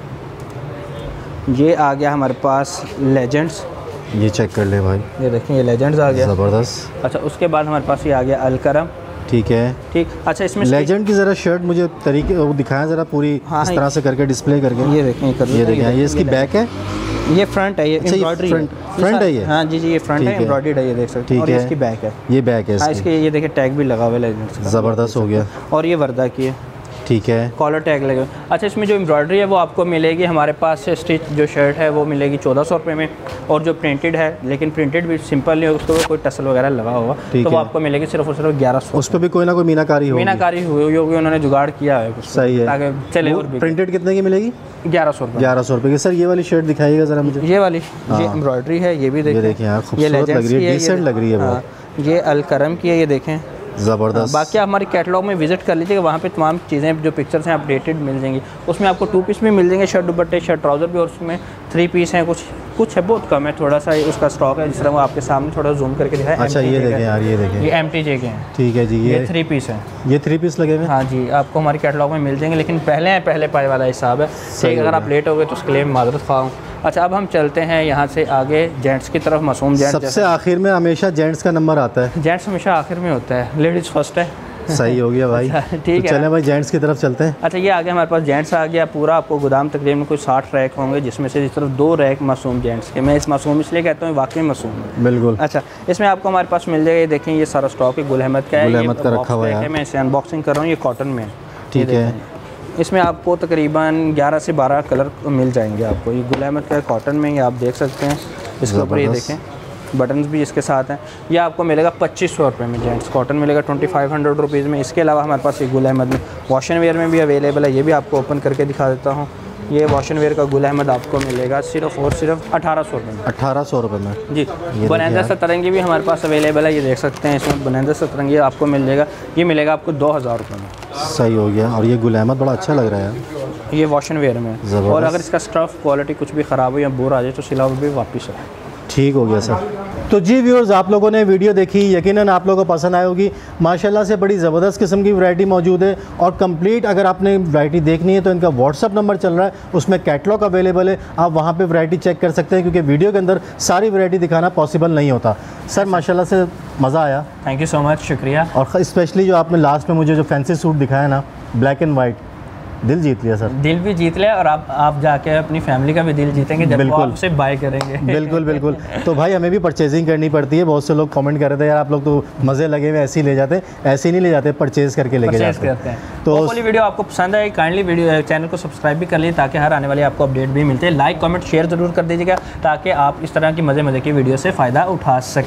ये आ गया हमारे पास लेजेंड्स,
ये चेक कर ले भाई,
ये देखें ये लेजेंड्स आ गया।
ज़बरदस्त।
अच्छा, उसके बाद हमारे पास ये आ गया अलकरम।
ठीक है,
ठीक। अच्छा, इसमें
लेजेंड की ज़रा शर्ट मुझे तरीके वो दिखाएं ज़रा पूरी,
हाँ,
इस तरह से करके डिस्प्ले करके।
ये देखें, कर
ये देखें, ये इसकी बैक है,
ये फ्रंट है, ये एम्ब्रॉयडरी
फ्रंट फ्रंट है ये?
हाँ जी जी, ये फ्रंट है, एम्ब्रॉयडरी है, ये देख सकते हैं। और इसकी बैक है,
ये बैक है
हाँ, इसके ये देखिए टैग भी लगा हुआ है लेजेंड्स का।
ज़बरदस्त हो गया।
और ये वर्दा की है,
ठीक है,
कॉलर टैग लगे। अच्छा, इसमें जो एम्ब्रॉयडरी है वो आपको मिलेगी हमारे पास से, स्टिच जो शर्ट है वो मिलेगी चौदह सौ रुपये में, और जो प्रिंटेड है, लेकिन प्रिंटेड भी सिंपल नहीं होगा, उसको कोई टसल वगैरह लगा होगा, तो वो आपको मिलेगी सिर्फ और सिर्फ ग्यारह सौ।
उस पर भी कोई ना कोई मीनाकारी होगी,
मीनाकारी हुई होगी, उन्होंने जुगाड़ किया है कुछ,
सही है,
ताकि चले। और
प्रिंटेड कितने की मिलेगी?
ग्यारह सौ रुपये।
ग्यारह सौ रुपये की। सर ये वाली शर्ट दिखाइएगा ज़रा मुझे।
ये वाली, ये एम्ब्रॉयडरी है, ये भी
ये देखें यार, खूबसूरत लग रही है, डिसेंट लग रही है बहुत।
ये अलकरम की है, ये देखें,
ज़बरदस्त।
बाकी आप हमारे कैटलॉग में विजिट कर लीजिएगा, वहाँ पे तमाम चीज़ें जो पिक्चर्स हैं अपडेटेड मिल जाएंगी। उसमें आपको टू पीस भी मिल जाएंगे, शर्ट दुपट्टे, शर्ट ट्राउज़र भी, और उसमें थ्री पीस हैं, कुछ कुछ है, बहुत कम है, थोड़ा सा उसका स्टॉक है, जिस तरह वो आपके सामने थोड़ा जूम करके दिखाया।
अच्छा, ये देखें यार, ये देखें,
ये एम टी जे के हैं।
ठीक है जी, ये
थ्री पीस हैं,
ये थ्री पीस लगे हुए।
हाँ जी, आपको हमारे कैटलॉग में मिल जाएंगे, लेकिन पहले हैं, पहले पाए वाला हिसाब है। ठीक, अगर आप लेट हो गए तो उसके लिए माजरत ख्वाह हूँ। अच्छा, अब हम चलते हैं यहाँ से आगे जेंट्स की तरफ। मासूम जेंट्स,
सबसे आखिर में हमेशा जेंट्स का नंबर आता है।
जेंट्स हमेशा आखिर में होता है, लेडीज़ फर्स्ट है।
सही हो गया भाई।
अच्छा, ठीक
तो
है,
चलें भाई जेंट्स की तरफ चलते हैं।
अच्छा, ये आ गया हमारे पास जेंट्स आ गया पूरा। आपको गोदाम तकरीबन कोई साठ रैक होंगे, जिसमें से इस तरफ दो रैक मासूम जेंट्स के। मैं इस मासूम इसलिए कहता हूँ, वाकई मासूम है,
बिल्कुल।
अच्छा, इसमें आपको हमारे पास मिल जाएगा, ये देखें, ये सारा स्टॉक है, गुल अहमद का है,
गुल अहमद का रखा हुआ है।
मैं इसे अनबॉक्सिंग कर रहा हूँ, ये कॉटन में है,
ठीक है।
इसमें आपको तकरीबन ग्यारह से बारह कलर मिल जाएंगे आपको। ये गुल अहमद का कॉटन में, ये आप देख सकते हैं, इसके ऊपर ये देखें बटन्स भी इसके साथ हैं। ये आपको मिलेगा पच्चीस सौ रुपये में, जेंट्स कॉटन मिलेगा ट्वेंटी फाइव हंड्रेड रुपीज़ में। इसके अलावा हमारे पास ये गुल अहमद में वॉश एंड वेयर में भी अवेलेबल है, ये भी आपको ओपन करके दिखा देता हूँ। ये वॉश एंड वेयर का गुल अहमद आपको मिलेगा सिर्फ और सिर्फ अठारह सौ रुपये में।
अठारह सौ रुपये में
जी। बनिंदा सतरंगी भी हमारे पास अवेलेबल है, ये देख सकते हैं, इसमें बनिंदा सतरंगी आपको मिल जाएगा, ये मिलेगा आपको दो हज़ार रुपये में।
सही हो गया। और ये गुल अहमद बड़ा अच्छा लग रहा है,
ये वॉश एंड वेयर में। और अगर इसका स्टफ़ क्वालिटी कुछ भी ख़राब हो या बोर आ जाए तो सिलाओ भी वापस है।
ठीक हो गया सर। तो जी व्यूअर्स, आप लोगों ने वीडियो देखी, यकीनन आप लोगों को पसंद आई होगी। माशाल्लाह से बड़ी ज़बरदस्त किस्म की वैरायटी मौजूद है और कंप्लीट अगर आपने वैरायटी देखनी है तो इनका व्हाट्सअप नंबर चल रहा है, उसमें कैटलॉग अवेलेबल है, आप वहाँ पे वैरायटी चेक कर सकते हैं, क्योंकि वीडियो के अंदर सारी वैरायटी दिखाना पॉसिबल नहीं होता। सर माशाल्लाह से मज़ा आया,
थैंक यू सो मच, शुक्रिया।
और स्पेशली जो आपने लास्ट में मुझे जो फैंसी सूट दिखाया ना, ब्लैक एंड वाइट, दिल जीत लिया सर।
दिल भी जीत लिया, और आप आप जाके अपनी फैमिली का भी दिल जीतेंगे जब वो आपसे बाय करेंगे।
बिल्कुल बिल्कुल। तो भाई हमें भी परचेजिंग करनी पड़ती है। बहुत से लोग कमेंट कर रहे थे, यार आप लोग तो मज़े लगे हुए ऐसे ही ले जाते, ऐसे ही नहीं ले जाते, परचेज करके लेके जाते
हैं। तो वाली वीडियो आपको पसंद है, काइंडली वीडियो चैनल को सब्सक्राइब भी कर लीजिए, ताकि हर आने वाली आपको अपडेट भी मिलते हैं। लाइक कमेंट शेयर ज़रूर कर दीजिएगा, ताकि आप इस तरह की मज़े मज़े की वीडियो से फ़ायदा उठा सकें।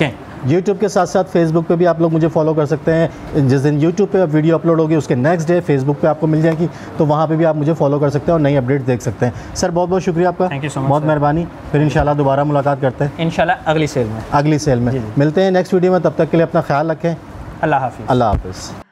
यूट्यूब के साथ साथ फेसबुक पे भी आप लोग मुझे फॉलो कर सकते हैं। जिस दिन यूट्यूब पे वीडियो अपलोड होगी उसके नेक्स्ट डे फेसबुक पे आपको मिल जाएगी, तो वहाँ पे भी आप मुझे फॉलो कर सकते हैं और नई अपडेट देख सकते हैं। सर बहुत बहुत शुक्रिया आपका,
थैंक यू सो मच,
बहुत मेहरबानी। फिर इंशाल्लाह दोबारा मुलाकात करते हैं
इंशाल्लाह अगली सेल में,
अगली सेल में। मिलते हैं नेक्स्ट वीडियो में, तब तक के लिए अपना ख्याल रखें।
अल्लाह हाफिज़।
अल्लाह हाफिज़।